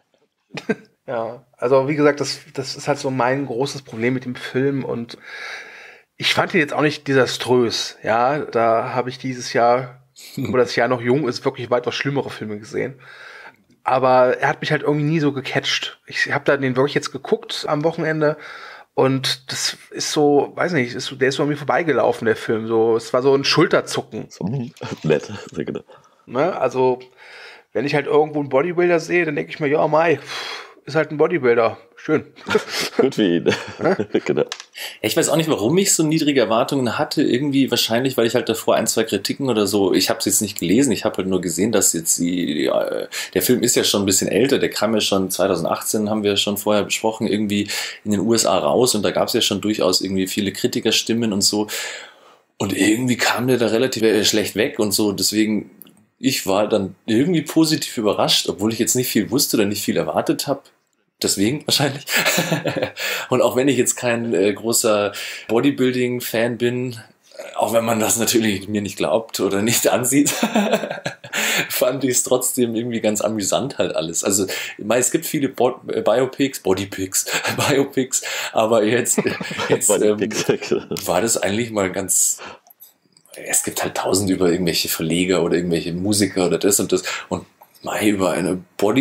Ja, also wie gesagt, das, das ist halt so mein großes Problem mit dem Film und ich fand ihn jetzt auch nicht desaströs. Ja, da habe ich dieses Jahr, wo das Jahr noch jung ist, wirklich weitaus schlimmere Filme gesehen. Aber er hat mich halt irgendwie nie so gecatcht. Ich habe da den wirklich jetzt geguckt am Wochenende und das ist so, weiß nicht, ist so, der ist so an mir vorbeigelaufen, der Film. So, es war so ein Schulterzucken. So nett, sehr genau. Ne? Also, wenn ich halt irgendwo einen Bodybuilder sehe, dann denke ich mir, ja, Mai, ist halt ein Bodybuilder. Schön. Gut für ihn. Genau. Ja, ich weiß auch nicht, warum ich so niedrige Erwartungen hatte. Irgendwie wahrscheinlich, weil ich halt davor ein, zwei Kritiken oder so, ich habe es jetzt nicht gelesen, ich habe halt nur gesehen, dass jetzt die, äh, der Film ist ja schon ein bisschen älter, der kam ja schon zwanzig achtzehn, haben wir schon vorher besprochen, irgendwie in den U S A raus und da gab es ja schon durchaus irgendwie viele Kritikerstimmen und so. Und irgendwie kam der da relativ äh, schlecht weg und so, deswegen, ich war dann irgendwie positiv überrascht, obwohl ich jetzt nicht viel wusste oder nicht viel erwartet habe. Deswegen wahrscheinlich. Und auch wenn ich jetzt kein äh, großer Bodybuilding-Fan bin, auch wenn man das natürlich mir nicht glaubt oder nicht ansieht, fand ich es trotzdem irgendwie ganz amüsant halt alles. Also ich meine, es gibt viele Bo- Biopics, Bodypics, Biopics, aber jetzt, jetzt ähm, war das eigentlich mal ganz... Es gibt halt tausend über irgendwelche Verleger oder irgendwelche Musiker oder das und das und Mai, über eine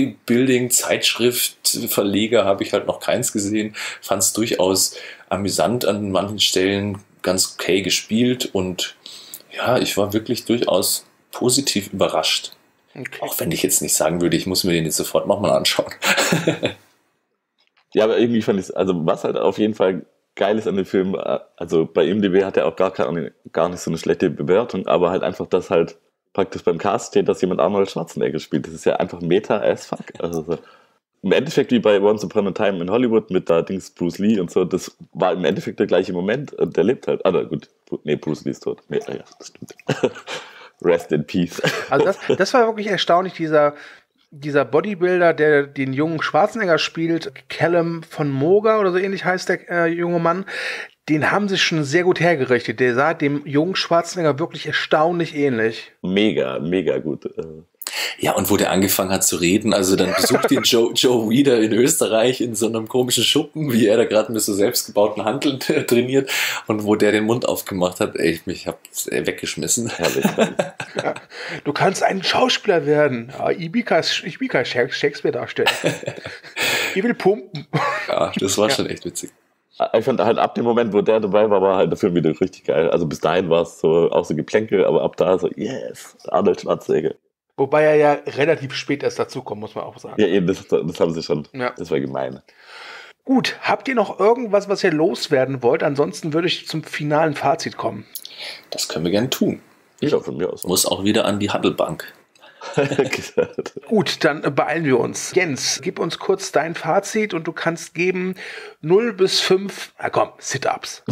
Bodybuilding-Zeitschrift-Verleger habe ich halt noch keins gesehen. Fand es durchaus amüsant an manchen Stellen, ganz okay gespielt und ja, ich war wirklich durchaus positiv überrascht. Okay. Auch wenn ich jetzt nicht sagen würde, ich muss mir den jetzt sofort nochmal anschauen. Ja, aber irgendwie fand ich es, also was halt auf jeden Fall geil ist an dem Film, also bei I M D B hat er auch gar, keine, gar nicht so eine schlechte Bewertung, aber halt einfach, dass halt praktisch beim Cast steht, dass jemand Arnold Schwarzenegger spielt. Das ist ja einfach Meta as fuck. Also so. Im Endeffekt wie bei Once Upon a Time in Hollywood mit da Dings Bruce Lee und so, das war im Endeffekt der gleiche Moment und der lebt halt. Ah, gut, nee, Bruce Lee ist tot. Nee, ja, das stimmt. Rest in peace. Also das, das war wirklich erstaunlich, dieser, dieser Bodybuilder, der den jungen Schwarzenegger spielt, Callum von Moga oder so ähnlich heißt der äh, junge Mann, den haben sie schon sehr gut hergerichtet. Der sah dem jungen Schwarzenegger wirklich erstaunlich ähnlich. Mega, mega gut. Ja, und wo der angefangen hat zu reden, also dann besucht ihn Joe, Joe wieder in Österreich in so einem komischen Schuppen, wie er da gerade mit so selbstgebauten Hanteln trainiert und wo der den Mund aufgemacht hat, ey, ich mich hab weggeschmissen. Ja, du kannst ein Schauspieler werden. Ja, ich bin kein Shakespeare-Darsteller. Ich will pumpen. Ja, das war ja schon echt witzig. Ich fand halt ab dem Moment, wo der dabei war, war halt der Film wieder richtig geil. Also bis dahin war es so auch so Geplänkel, aber ab da so, yes, Arnold Schwarzenegger. Wobei er ja relativ spät erst dazukommt, muss man auch sagen. Ja, eben, das, das haben sie schon. Ja. Das war gemein. Gut, habt ihr noch irgendwas, was ihr loswerden wollt? Ansonsten würde ich zum finalen Fazit kommen. Das können wir gerne tun. Ja, von mir aus. Muss auch wieder an die Handelbank. Gut, dann beeilen wir uns. Jens, gib uns kurz dein Fazit und du kannst geben null bis fünf, na komm, Sit-Ups.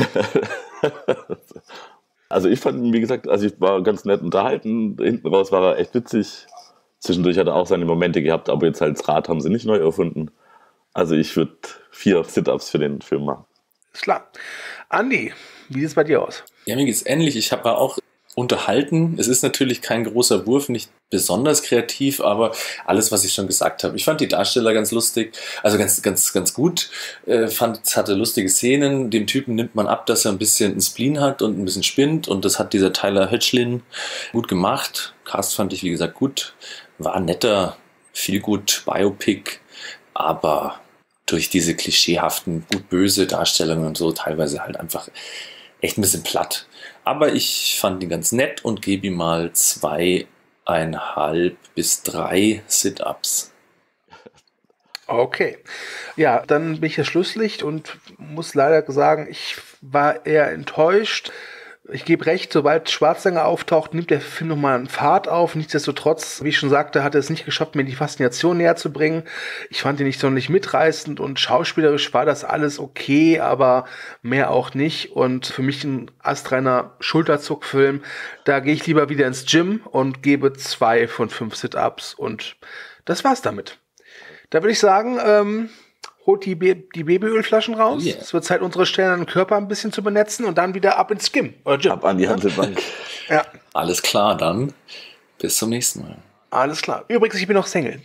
Also ich fand, wie gesagt, also ich war ganz nett unterhalten. Hinten raus war er echt witzig. Zwischendurch hat er auch seine Momente gehabt, aber jetzt halt das Rad haben sie nicht neu erfunden. Also ich würde vier Sit-Ups für den Film machen. Ist klar. Andi, wie sieht es bei dir aus? Ja, mir geht's ähnlich. Ich habe auch unterhalten. Es ist natürlich kein großer Wurf, nicht besonders kreativ, aber alles, was ich schon gesagt habe. Ich fand die Darsteller ganz lustig, also ganz, ganz, ganz gut. Äh, fand, es hatte lustige Szenen. Dem Typen nimmt man ab, dass er ein bisschen einen Spleen hat und ein bisschen spinnt und das hat dieser Tyler Hoechlin gut gemacht. Cast fand ich, wie gesagt, gut. War netter, viel gut Biopic, aber durch diese klischeehaften, gut-böse Darstellungen und so teilweise halt einfach echt ein bisschen platt. Aber ich fand ihn ganz nett und gebe ihm mal zweieinhalb bis drei Sit-Ups. Okay. Ja, dann bin ich das Schlusslicht und muss leider sagen, ich war eher enttäuscht. Ich gebe recht, sobald Schwarzenegger auftaucht, nimmt der Film nochmal einen Fahrt auf. Nichtsdestotrotz, wie ich schon sagte, hat er es nicht geschafft, mir die Faszination näher zu bringen. Ich fand ihn nicht sonderlich mitreißend und schauspielerisch war das alles okay, aber mehr auch nicht. Und für mich ein astreiner Schulterzuckfilm. Da gehe ich lieber wieder ins Gym und gebe zwei von fünf Sit-Ups und das war's damit. Da würde ich sagen, ähm, holt die, Be- die Babyölflaschen raus. Yeah. Es wird Zeit, unsere Stellen und Körper ein bisschen zu benetzen und dann wieder ab ins Gym. Oder Gym. Ab an die Handelbank. Ja. Alles klar, dann Bis zum nächsten Mal. Alles klar. Übrigens, ich bin noch Single.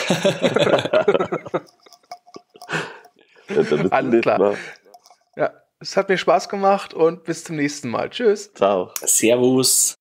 Ja, alles klar. Mal. Ja, es hat mir Spaß gemacht und bis zum nächsten Mal. Tschüss. Ciao. Servus.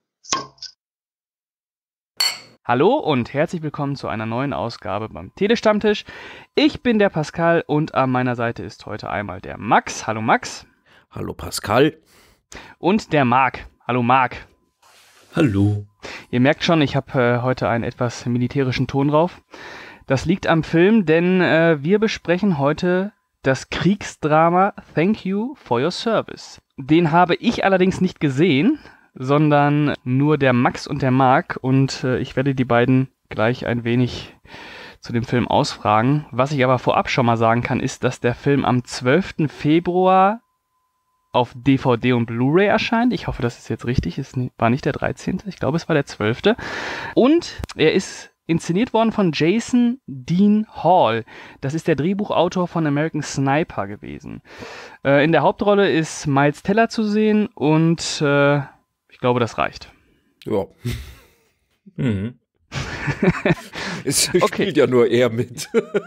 Hallo und herzlich willkommen zu einer neuen Ausgabe beim Telestammtisch. Ich bin der Pascal und an meiner Seite ist heute einmal der Max. Hallo Max. Hallo Pascal. Und der Marc. Hallo Marc. Hallo. Ihr merkt schon, ich habe äh, heute einen etwas militärischen Ton drauf. Das liegt am Film, denn äh, wir besprechen heute das Kriegsdrama Thank You for Your Service. Den habe ich allerdings nicht gesehen, sondern nur der Max und der Marc, und äh, ich werde die beiden gleich ein wenig zu dem Film ausfragen. Was ich aber vorab schon mal sagen kann, ist, dass der Film am zwölften Februar auf D V D und Blu-ray erscheint. Ich hoffe, das ist jetzt richtig. Es war nicht der dreizehnte. Ich glaube, es war der zwölfte. Und er ist inszeniert worden von Jason Dean Hall. Das ist der Drehbuchautor von American Sniper gewesen. Äh, in der Hauptrolle ist Miles Teller zu sehen und äh, ich glaube, das reicht. Ja. Mhm. Es Okay. spielt ja nur er mit.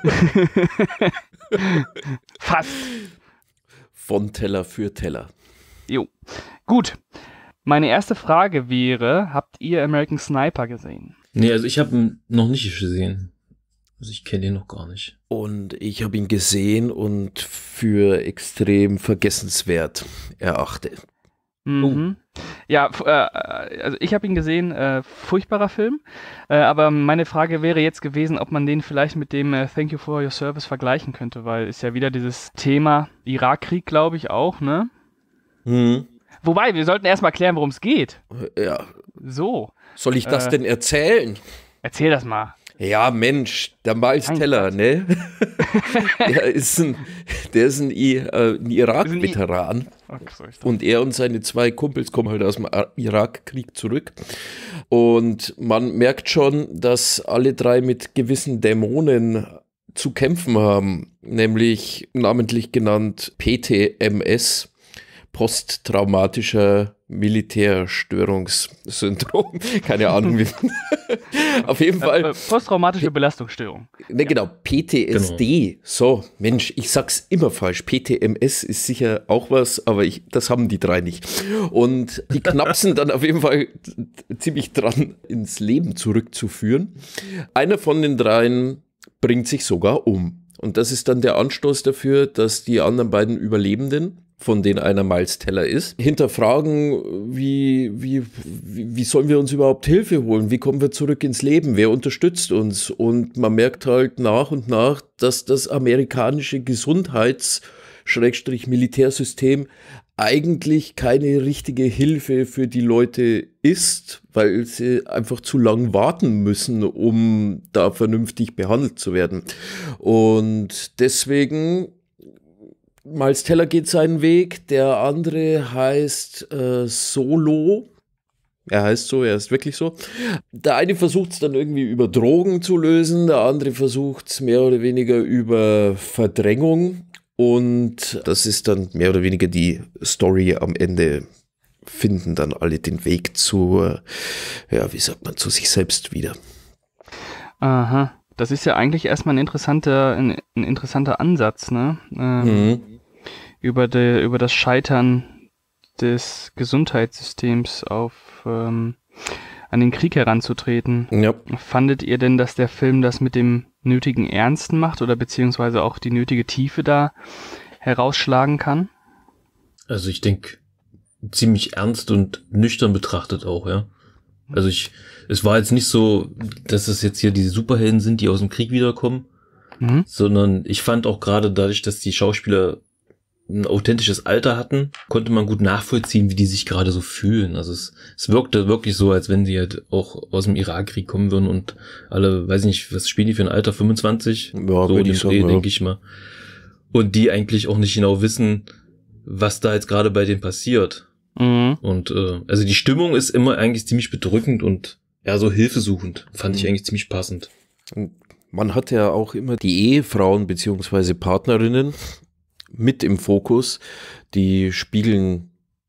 Fast. Von Teller für Teller. Jo. Gut. Meine erste Frage wäre, habt ihr American Sniper gesehen? Nee, also ich habe ihn noch nicht gesehen. Also ich kenne ihn noch gar nicht. Und ich habe ihn gesehen und für extrem vergessenswert erachtet. Mhm. Ja, f- äh, also ich habe ihn gesehen, äh, furchtbarer Film, äh, aber meine Frage wäre jetzt gewesen, ob man den vielleicht mit dem äh, Thank You for Your Service vergleichen könnte, weil ist ja wieder dieses Thema Irakkrieg, glaube ich, auch, ne? Hm. Wobei, wir sollten erstmal klären, worum es geht. Ja. So, Soll ich das Äh. denn erzählen? erzähl das mal. Ja, Mensch, der Miles Mein Teller, Gott. ne? der ist ein, der ist ein, I- äh, ein Irak-Veteran. Okay, sorry, ich Und er und seine zwei Kumpels kommen halt aus dem A- Irakkrieg zurück. Und man merkt schon, dass alle drei mit gewissen Dämonen zu kämpfen haben. Nämlich namentlich genannt P T M S, posttraumatischer Militärstörungssyndrom. Keine Ahnung. Wie. Auf jeden Fall. Äh, posttraumatische Belastungsstörung. Ne, genau, P T S D. So, Mensch, ich sag's immer falsch. P T M S ist sicher auch was, aber ich, das haben die drei nicht. Und die knapsen dann auf jeden Fall ziemlich dran, ins Leben zurückzuführen. Einer von den dreien bringt sich sogar um. Und das ist dann der Anstoß dafür, dass die anderen beiden Überlebenden, von denen einer Miles Teller ist, hinterfragen, wie, wie, wie, wie sollen wir uns überhaupt Hilfe holen? Wie kommen wir zurück ins Leben? Wer unterstützt uns? Und man merkt halt nach und nach, dass das amerikanische Gesundheits-Militärsystem eigentlich keine richtige Hilfe für die Leute ist, weil sie einfach zu lang warten müssen, um da vernünftig behandelt zu werden. Und deswegen Miles Teller geht seinen Weg, der andere heißt äh, Solo. Er heißt so, er ist wirklich so. Der eine versucht es dann irgendwie über Drogen zu lösen, der andere versucht es mehr oder weniger über Verdrängung. Und das ist dann mehr oder weniger die Story am Ende. Finden dann alle den Weg zu, äh, ja, wie sagt man, zu sich selbst wieder. Aha. Das ist ja eigentlich erstmal ein interessanter, ein, ein interessanter Ansatz, ne? Ähm, Mhm. über, de, über das Scheitern des Gesundheitssystems auf ähm, an den Krieg heranzutreten. Ja. Fandet ihr denn, dass der Film das mit dem nötigen Ernsten macht oder beziehungsweise auch die nötige Tiefe da herausschlagen kann? Also ich denke, ziemlich ernst und nüchtern betrachtet auch, ja. Also ich, es war jetzt nicht so, dass es jetzt hier diese Superhelden sind, die aus dem Krieg wiederkommen, Mhm. sondern ich fand auch gerade dadurch, dass die Schauspieler ein authentisches Alter hatten, konnte man gut nachvollziehen, wie die sich gerade so fühlen. Also es, es wirkte wirklich so, als wenn sie halt auch aus dem Irakkrieg kommen würden und alle, weiß ich nicht, was spielen die für ein Alter, fünfundzwanzig? Ja, so würde die ich sagen, Dreh, ja. denke ich mal. Und die eigentlich auch nicht genau wissen, was da jetzt gerade bei denen passiert. Mhm. Und äh, also die Stimmung ist immer eigentlich ziemlich bedrückend und ja, so hilfesuchend. Fand ich Mhm. eigentlich ziemlich passend. Man hat ja auch immer die Ehefrauen beziehungsweise Partnerinnen mit im Fokus, die spiegeln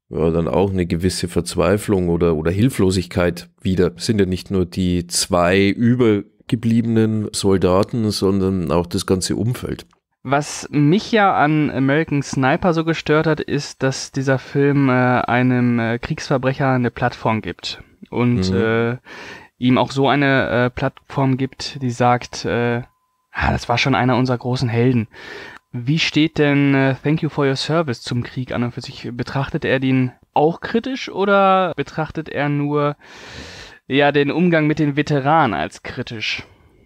ja, dann auch eine gewisse Verzweiflung oder, oder Hilflosigkeit wieder. Es sind ja nicht nur die zwei übergebliebenen Soldaten, sondern auch das ganze Umfeld. Was mich ja an American Sniper so gestört hat, ist, dass dieser Film äh, einem äh, Kriegsverbrecher eine Plattform gibt. Und mhm. äh, ihm auch so eine äh, Plattform gibt, die sagt, äh, ah, das war schon einer unserer großen Helden. Wie steht denn äh, Thank You for Your Service zum Krieg an und für sich? Betrachtet er den auch kritisch oder betrachtet er nur ja den Umgang mit den Veteranen als kritisch?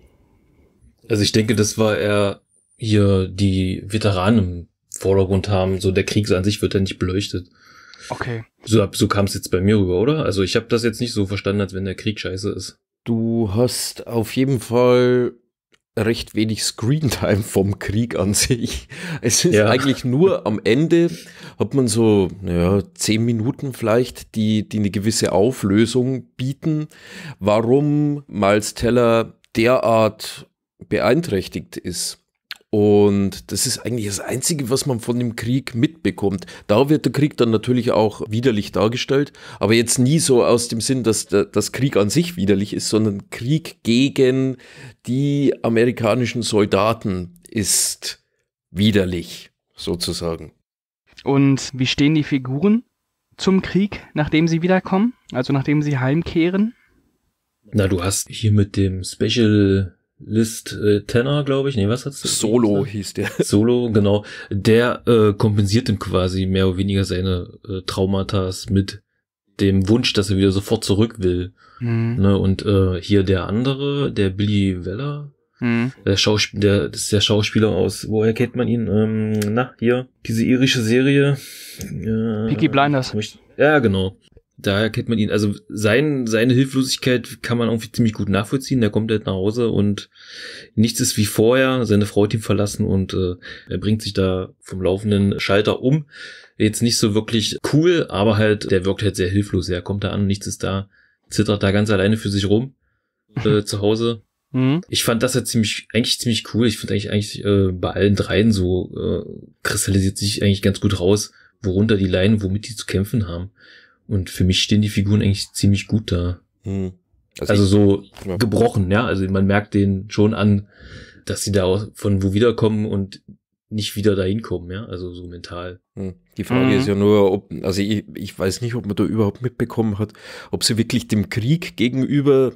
Also ich denke, das war eher hier die Veteranen im Vordergrund haben. So der Krieg an sich wird ja nicht beleuchtet. Okay. So, so kam es jetzt bei mir rüber, oder? Also ich habe das jetzt nicht so verstanden, als wenn der Krieg scheiße ist. Du hast auf jeden Fall recht wenig Screentime vom Krieg an sich. Es ist ja eigentlich nur am Ende, hat man so, naja, zehn Minuten vielleicht, die, die eine gewisse Auflösung bieten, warum Miles Teller derart beeinträchtigt ist. Und das ist eigentlich das Einzige, was man von dem Krieg mitbekommt. Da wird der Krieg dann natürlich auch widerlich dargestellt, aber jetzt nie so aus dem Sinn, dass das Krieg an sich widerlich ist, sondern Krieg gegen die amerikanischen Soldaten ist widerlich, sozusagen. Und wie stehen die Figuren zum Krieg, nachdem sie wiederkommen? Also nachdem sie heimkehren? Na, du hast hier mit dem Special List äh, Tenor, glaube ich. Nee, was hat's? Solo hieß der. Solo, genau. Der äh, kompensiert ihm quasi mehr oder weniger seine äh, Traumata mit dem Wunsch, dass er wieder sofort zurück will. Mhm. Ne, und äh, hier der andere, der Billy Weller, mhm. der Schauspieler, der, das ist der Schauspieler aus, woher kennt man ihn? Ähm, na, hier, diese irische Serie. Äh, Peaky Blinders. Ja, genau. Daher kennt man ihn, also sein, seine Hilflosigkeit kann man irgendwie ziemlich gut nachvollziehen. Der kommt halt nach Hause und nichts ist wie vorher. Seine Frau hat ihn verlassen und äh, er bringt sich da vom laufenden Schalter um. Jetzt nicht so wirklich cool, aber halt, der wirkt halt sehr hilflos. Er kommt da an, nichts ist da, zittert da ganz alleine für sich rum äh, zu Hause. Mhm. Ich fand das halt ziemlich, eigentlich ziemlich cool. Ich finde eigentlich, eigentlich äh, bei allen dreien so äh, kristallisiert sich eigentlich ganz gut raus, worunter die leiden, womit die zu kämpfen haben. Und für mich stehen die Figuren eigentlich ziemlich gut da. Hm. Also, also so ja. gebrochen, ja. Also man merkt denen schon an, dass sie da von wo wiederkommen und nicht wieder dahin kommen, ja. Also so mental. Hm. Die Frage mhm. ist ja nur, ob, also ich, ich weiß nicht, ob man da überhaupt mitbekommen hat, ob sie wirklich dem Krieg gegenüber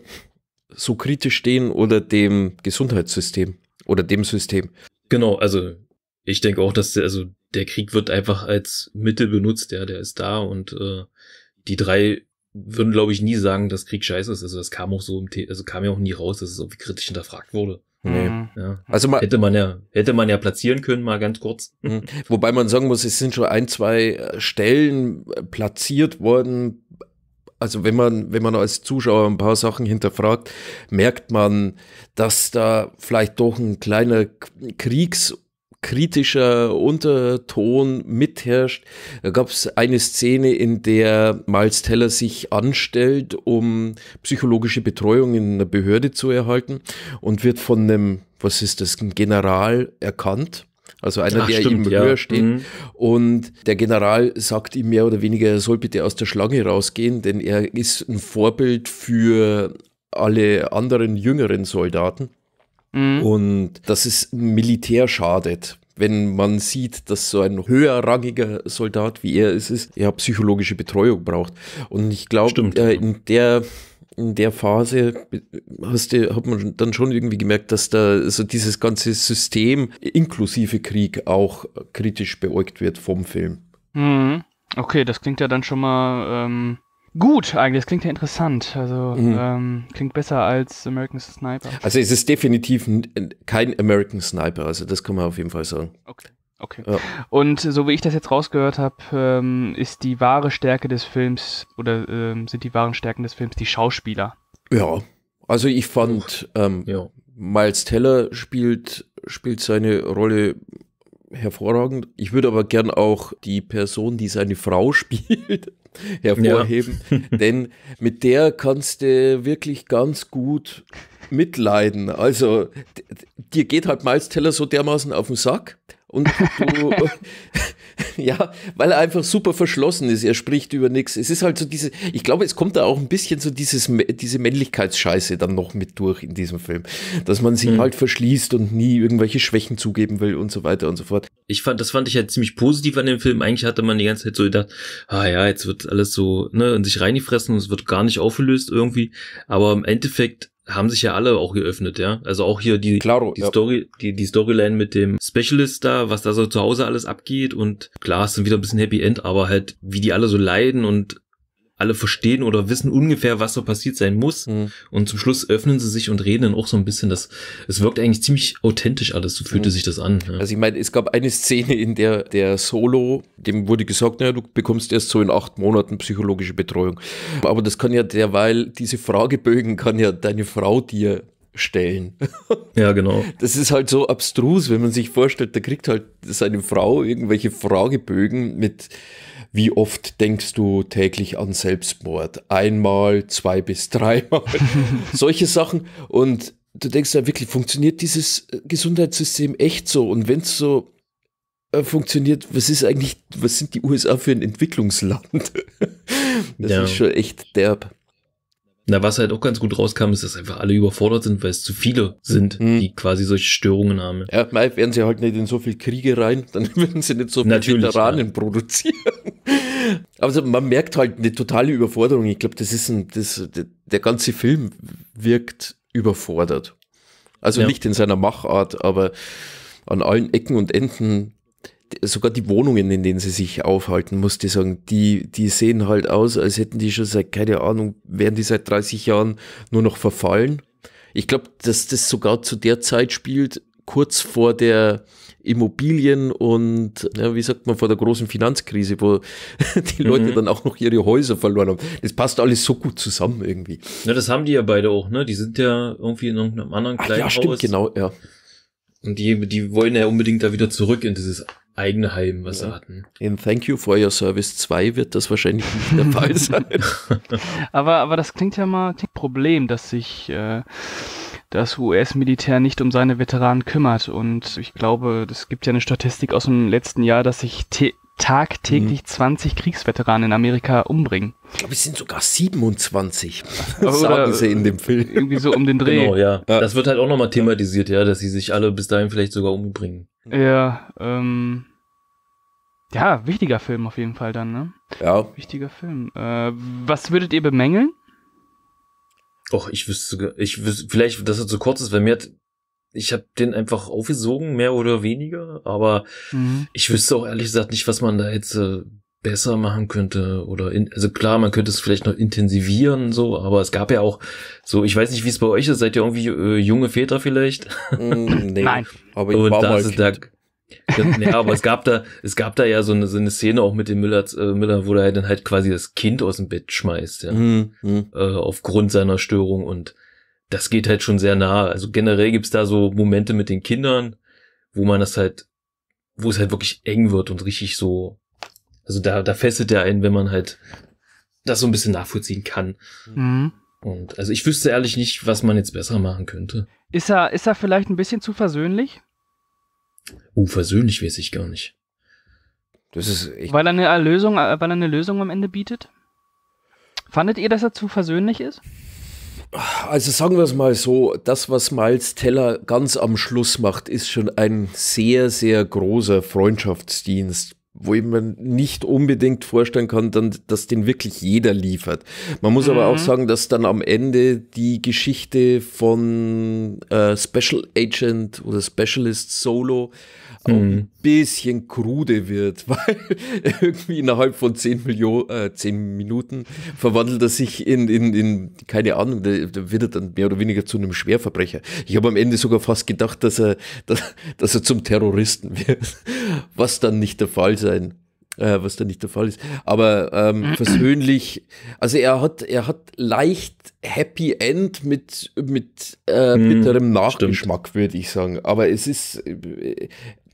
so kritisch stehen oder dem Gesundheitssystem oder dem System. Genau, also ich denke auch, dass der, also der Krieg wird einfach als Mittel benutzt, ja, der ist da und äh, die drei würden, glaube ich, nie sagen, dass Krieg scheiße ist. Also das kam auch so im The- also kam ja auch nie raus, dass es irgendwie kritisch hinterfragt wurde. Nee. Ja. Also mal, hätte man ja, hätte man ja platzieren können, mal ganz kurz. Wobei man sagen muss, es sind schon ein, zwei Stellen platziert worden. Also wenn man, wenn man als Zuschauer ein paar Sachen hinterfragt, merkt man, dass da vielleicht doch ein kleiner Kriegs- kritischer Unterton mitherrscht. Da gab es eine Szene, in der Miles Teller sich anstellt, um psychologische Betreuung in einer Behörde zu erhalten und wird von einem, was ist das, ein General erkannt. Also einer, Ach, der stimmt, ihm ja. höher steht. Mhm. Und der General sagt ihm mehr oder weniger, er soll bitte aus der Schlange rausgehen, denn er ist ein Vorbild für alle anderen jüngeren Soldaten. Und dass es Militär schadet, wenn man sieht, dass so ein höherrangiger Soldat wie er es ist, er psychologische Betreuung braucht. Und ich glaube, äh, in der in der Phase hast du, hat man dann schon irgendwie gemerkt, dass da so dieses ganze System inklusive Krieg auch kritisch beäugt wird vom Film. Mhm. Okay, das klingt ja dann schon mal ähm gut, eigentlich, das klingt ja interessant. Also mhm. ähm, klingt besser als American Sniper. Also es ist definitiv kein American Sniper, also das kann man auf jeden Fall sagen. Okay. Okay. Ja. Und so wie ich das jetzt rausgehört habe, ähm, ist die wahre Stärke des Films oder ähm, sind die wahren Stärken des Films die Schauspieler? Ja, also ich fand, ähm, ja. Miles Teller spielt, spielt seine Rolle hervorragend. Ich würde aber gern auch die Person, die seine Frau spielt, hervorheben, ja. Denn mit der kannst du wirklich ganz gut mitleiden. Also dir geht halt Miles Teller so dermaßen auf den Sack und du, Ja, weil er einfach super verschlossen ist. Er spricht über nichts. Es ist halt so diese, ich glaube, es kommt da auch ein bisschen so dieses, diese Männlichkeitsscheiße dann noch mit durch in diesem Film. Dass man sich mhm. halt verschließt und nie irgendwelche Schwächen zugeben will und so weiter und so fort. Ich fand, das fand ich halt ziemlich positiv an dem Film. Eigentlich hatte man die ganze Zeit so gedacht, ah ja, jetzt wird alles so, ne, in sich reingefressen und es wird gar nicht aufgelöst irgendwie. Aber im Endeffekt haben sich ja alle auch geöffnet, ja. Also auch hier die, Claro, die ja. Story, die, die Storyline mit dem Specialist da, was da so zu Hause alles abgeht und klar, ist dann wieder ein bisschen Happy End, aber halt, wie die alle so leiden und alle verstehen oder wissen ungefähr, was so passiert sein muss. Mhm. Und zum Schluss öffnen sie sich und reden dann auch so ein bisschen. Das, es wirkt eigentlich ziemlich authentisch alles, so fühlte mhm. sich das an. Ja. Also ich meine, es gab eine Szene, in der der Solo, dem wurde gesagt, naja, du bekommst erst so in acht Monaten psychologische Betreuung. Aber das kann ja derweil, diese Fragebögen kann ja deine Frau dir stellen. Ja, genau. Das ist halt so abstrus, wenn man sich vorstellt, da kriegt halt seine Frau irgendwelche Fragebögen mit: Wie oft denkst du täglich an Selbstmord? Einmal, zwei bis dreimal. Solche Sachen. Und du denkst ja wirklich, funktioniert dieses Gesundheitssystem echt so? Und wenn es so äh, funktioniert, was ist eigentlich, was sind die U S A für ein Entwicklungsland? Das ja. ist schon echt derb. Na, was halt auch ganz gut rauskam, ist, dass einfach alle überfordert sind, weil es zu viele sind, hm. die quasi solche Störungen haben. Ja, mal werden sie halt nicht in so viel Kriege rein, dann würden sie nicht so viele Veteranen ja. produzieren. Also man merkt halt eine totale Überforderung. Ich glaube, das ist ein, das, der ganze Film wirkt überfordert. Also ja. nicht in seiner Machart, aber an allen Ecken und Enden. Sogar die Wohnungen, in denen sie sich aufhalten, musste ich sagen, die, die sehen halt aus, als hätten die schon seit, keine Ahnung, wären die seit dreißig Jahren nur noch verfallen. Ich glaube, dass das sogar zu der Zeit spielt, kurz vor der Immobilien- und, ja, wie sagt man, vor der großen Finanzkrise, wo die Leute mhm. dann auch noch ihre Häuser verloren haben. Das passt alles so gut zusammen irgendwie. Ja, das haben die ja beide auch, ne? Die sind ja irgendwie in irgendeinem anderen kleinen Ach, ja, stimmt, Haus. Genau, ja. Und die, die wollen ja unbedingt da wieder zurück in dieses eigene Heim, was ja. sie hatten. In Thank You for Your Service zwei wird das wahrscheinlich nicht der Fall sein. aber, aber das klingt ja mal ein Problem, dass sich äh, das U S-Militär nicht um seine Veteranen kümmert. Und ich glaube, es gibt ja eine Statistik aus dem letzten Jahr, dass sich te- tagtäglich mhm. zwanzig Kriegsveteranen in Amerika umbringen. Ich glaube, es sind sogar siebenundzwanzig. Das sagen sie in dem Film. Irgendwie so um den Dreh. Genau, ja. ja. Das wird halt auch nochmal thematisiert, ja, dass sie sich alle bis dahin vielleicht sogar umbringen. Ja, ähm, ja, wichtiger Film auf jeden Fall dann, ne? Ja. Wichtiger Film. Äh, was würdet ihr bemängeln? Och, ich wüsste, ich wüsste, vielleicht, dass er zu kurz ist, weil mir hat, ich habe den einfach aufgesogen, mehr oder weniger, aber mhm. ich wüsste auch ehrlich gesagt nicht, was man da jetzt äh, besser machen könnte oder in, also klar, man könnte es vielleicht noch intensivieren, so, aber es gab ja auch so, ich weiß nicht, wie es bei euch ist, seid ihr irgendwie äh, junge Väter vielleicht? Mm, nee. Nein. Aber ich und war mal ist da, ja, aber es gab da, es gab da ja so eine, so eine Szene auch mit dem Miller, äh, Miller, wo er dann halt quasi das Kind aus dem Bett schmeißt, ja, mm, mm. Äh, aufgrund seiner Störung und das geht halt schon sehr nah. Also generell gibt's da so Momente mit den Kindern, wo man das halt, wo es halt wirklich eng wird und richtig so, also da, da fesselt der einen, wenn man halt das so ein bisschen nachvollziehen kann. Mhm. Und also ich wüsste ehrlich nicht, was man jetzt besser machen könnte. Ist er, ist er vielleicht ein bisschen zu versöhnlich? Uh, versöhnlich weiß ich gar nicht. Das ist echt weil er eine Erlösung, weil er eine Lösung am Ende bietet? Fandet ihr, dass er zu versöhnlich ist? Also sagen wir es mal so, das, was Miles Teller ganz am Schluss macht, ist schon ein sehr, sehr großer Freundschaftsdienst, wo ich mir nicht unbedingt vorstellen kann, dann, dass den wirklich jeder liefert. Man muss mhm. aber auch sagen, dass dann am Ende die Geschichte von äh, Special Agent oder Specialist Solo auch mhm. ein bisschen krude wird, weil irgendwie innerhalb von zehn Millionen, äh, zehn Minuten verwandelt er sich in, in, in keine Ahnung, da, da wird er dann mehr oder weniger zu einem Schwerverbrecher. Ich habe am Ende sogar fast gedacht, dass er, dass, dass er zum Terroristen wird, was dann nicht der Fall sein, äh, was dann nicht der Fall ist. Aber ähm, persönlich, also er hat, er hat leicht Happy End mit, mit äh, bitterem Nachgeschmack, würde ich sagen. Aber es ist äh,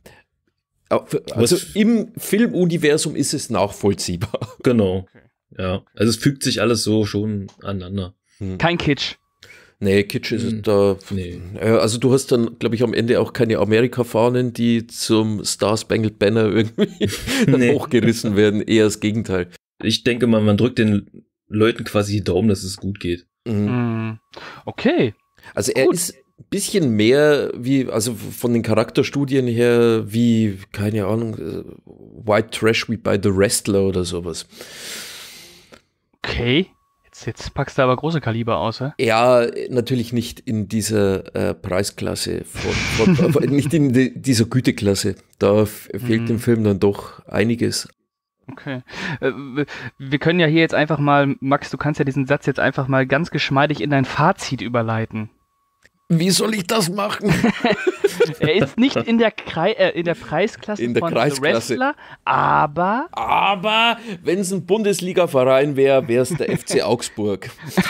also Was? Im Filmuniversum ist es nachvollziehbar. Genau. Okay. Ja. Also es fügt sich alles so schon aneinander. Hm. Kein Kitsch. Nee, Kitsch ist Hm, da. nee. Äh, Also du hast dann, glaube ich, am Ende auch keine Amerika-Fahnen, die zum Star Spangled Banner irgendwie Nee. hochgerissen werden. Eher das Gegenteil. Ich denke mal, man drückt den Leuten quasi die Daumen, dass es gut geht. Mhm. Hm. Okay. Also er Gut. ist ein bisschen mehr wie, also von den Charakterstudien her, wie, keine Ahnung, äh, White Trash wie bei The Wrestler oder sowas. Okay. Jetzt, jetzt packst du aber große Kaliber aus, hä? Ja, natürlich nicht in dieser äh, Preisklasse, von, von, von, nicht in die, dieser Güteklasse. Da f- fehlt Mhm. dem Film dann doch einiges. Okay. Äh, w- wir können ja hier jetzt einfach mal, Max, du kannst ja diesen Satz jetzt einfach mal ganz geschmeidig in dein Fazit überleiten. Wie soll ich das machen? Er ist nicht in der, Krei äh, in der Preisklasse In der von Kreisklasse. The Wrestler, aber Aber wenn es ein Bundesliga-Verein wäre, wäre es der F C Augsburg.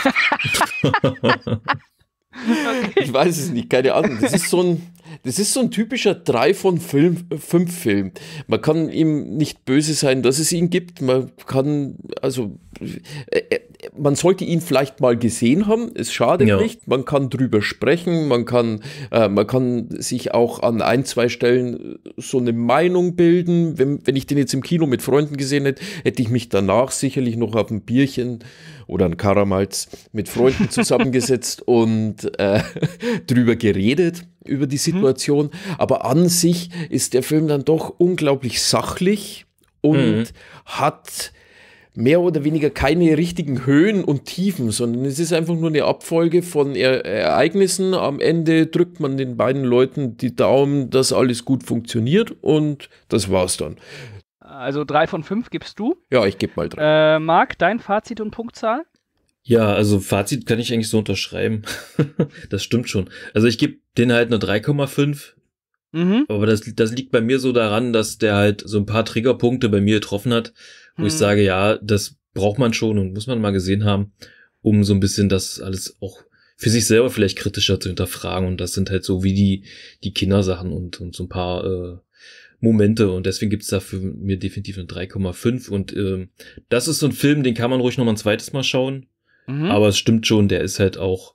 Ich weiß es nicht, keine Ahnung. Das ist so ein, das ist so ein typischer drei von fünf Film. Man kann ihm nicht böse sein, dass es ihn gibt. Man kann, also, äh, äh, man sollte ihn vielleicht mal gesehen haben. Es schadet Ja. nicht. Man kann drüber sprechen. Man kann, äh, man kann sich auch an ein, zwei Stellen so eine Meinung bilden. Wenn, wenn ich den jetzt im Kino mit Freunden gesehen hätte, hätte ich mich danach sicherlich noch auf ein Bierchen oder ein Karamalz mit Freunden zusammengesetzt und äh, drüber geredet, über die Situation. Aber an sich ist der Film dann doch unglaublich sachlich und Mhm. hat mehr oder weniger keine richtigen Höhen und Tiefen, sondern es ist einfach nur eine Abfolge von er Ereignissen. Am Ende drückt man den beiden Leuten die Daumen, dass alles gut funktioniert und das war's dann. also drei von fünf gibst du. Ja, ich gebe mal drei. Äh, Marc, dein Fazit und Punktzahl? Ja, also Fazit kann ich eigentlich so unterschreiben. Das stimmt schon. Also ich gebe den halt eine drei Komma fünf, Mhm. aber das, das liegt bei mir so daran, dass der halt so ein paar Triggerpunkte bei mir getroffen hat, wo ich Hm. sage, ja, das braucht man schon und muss man mal gesehen haben, um so ein bisschen das alles auch für sich selber vielleicht kritischer zu hinterfragen. Und das sind halt so wie die, die Kindersachen und, und so ein paar äh, Momente. Und deswegen gibt's da für mir definitiv eine drei Komma fünf. Und ähm, das ist so ein Film, den kann man ruhig noch mal ein zweites Mal schauen. Mhm. Aber es stimmt schon, der ist halt auch,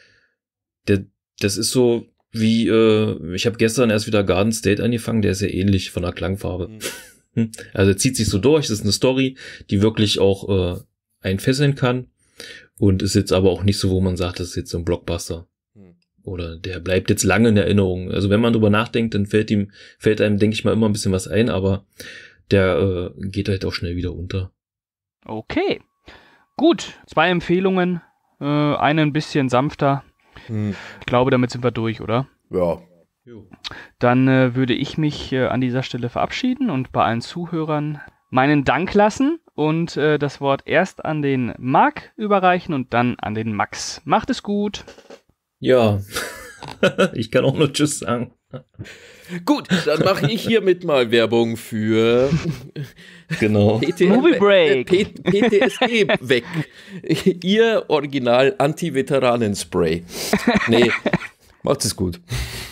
der, das ist so wie, äh, ich habe gestern erst wieder Garden State angefangen, der ist ja ähnlich von der Klangfarbe. Mhm. Also zieht sich so durch, das ist eine Story, die wirklich auch äh, einfesseln kann und ist jetzt aber auch nicht so, wo man sagt, das ist jetzt so ein Blockbuster. Mhm. Oder der bleibt jetzt lange in Erinnerung. Also wenn man drüber nachdenkt, dann fällt ihm, fällt einem, denke ich mal, immer ein bisschen was ein, aber der äh, geht halt auch schnell wieder unter. Okay. Gut. Zwei Empfehlungen. Äh, eine ein bisschen sanfter. Hm. Ich glaube, damit sind wir durch, oder? Ja. Dann äh, würde ich mich äh, an dieser Stelle verabschieden und bei allen Zuhörern meinen Dank lassen und äh, das Wort erst an den Marc überreichen und dann an den Max. Macht es gut. Ja, ich kann auch nur Tschüss sagen. Gut, dann mache ich hiermit mal Werbung für Genau. P T, Movie Break. P, P T S D weg. Ihr Original Anti-Veteranen-Spray. Nee, macht es gut.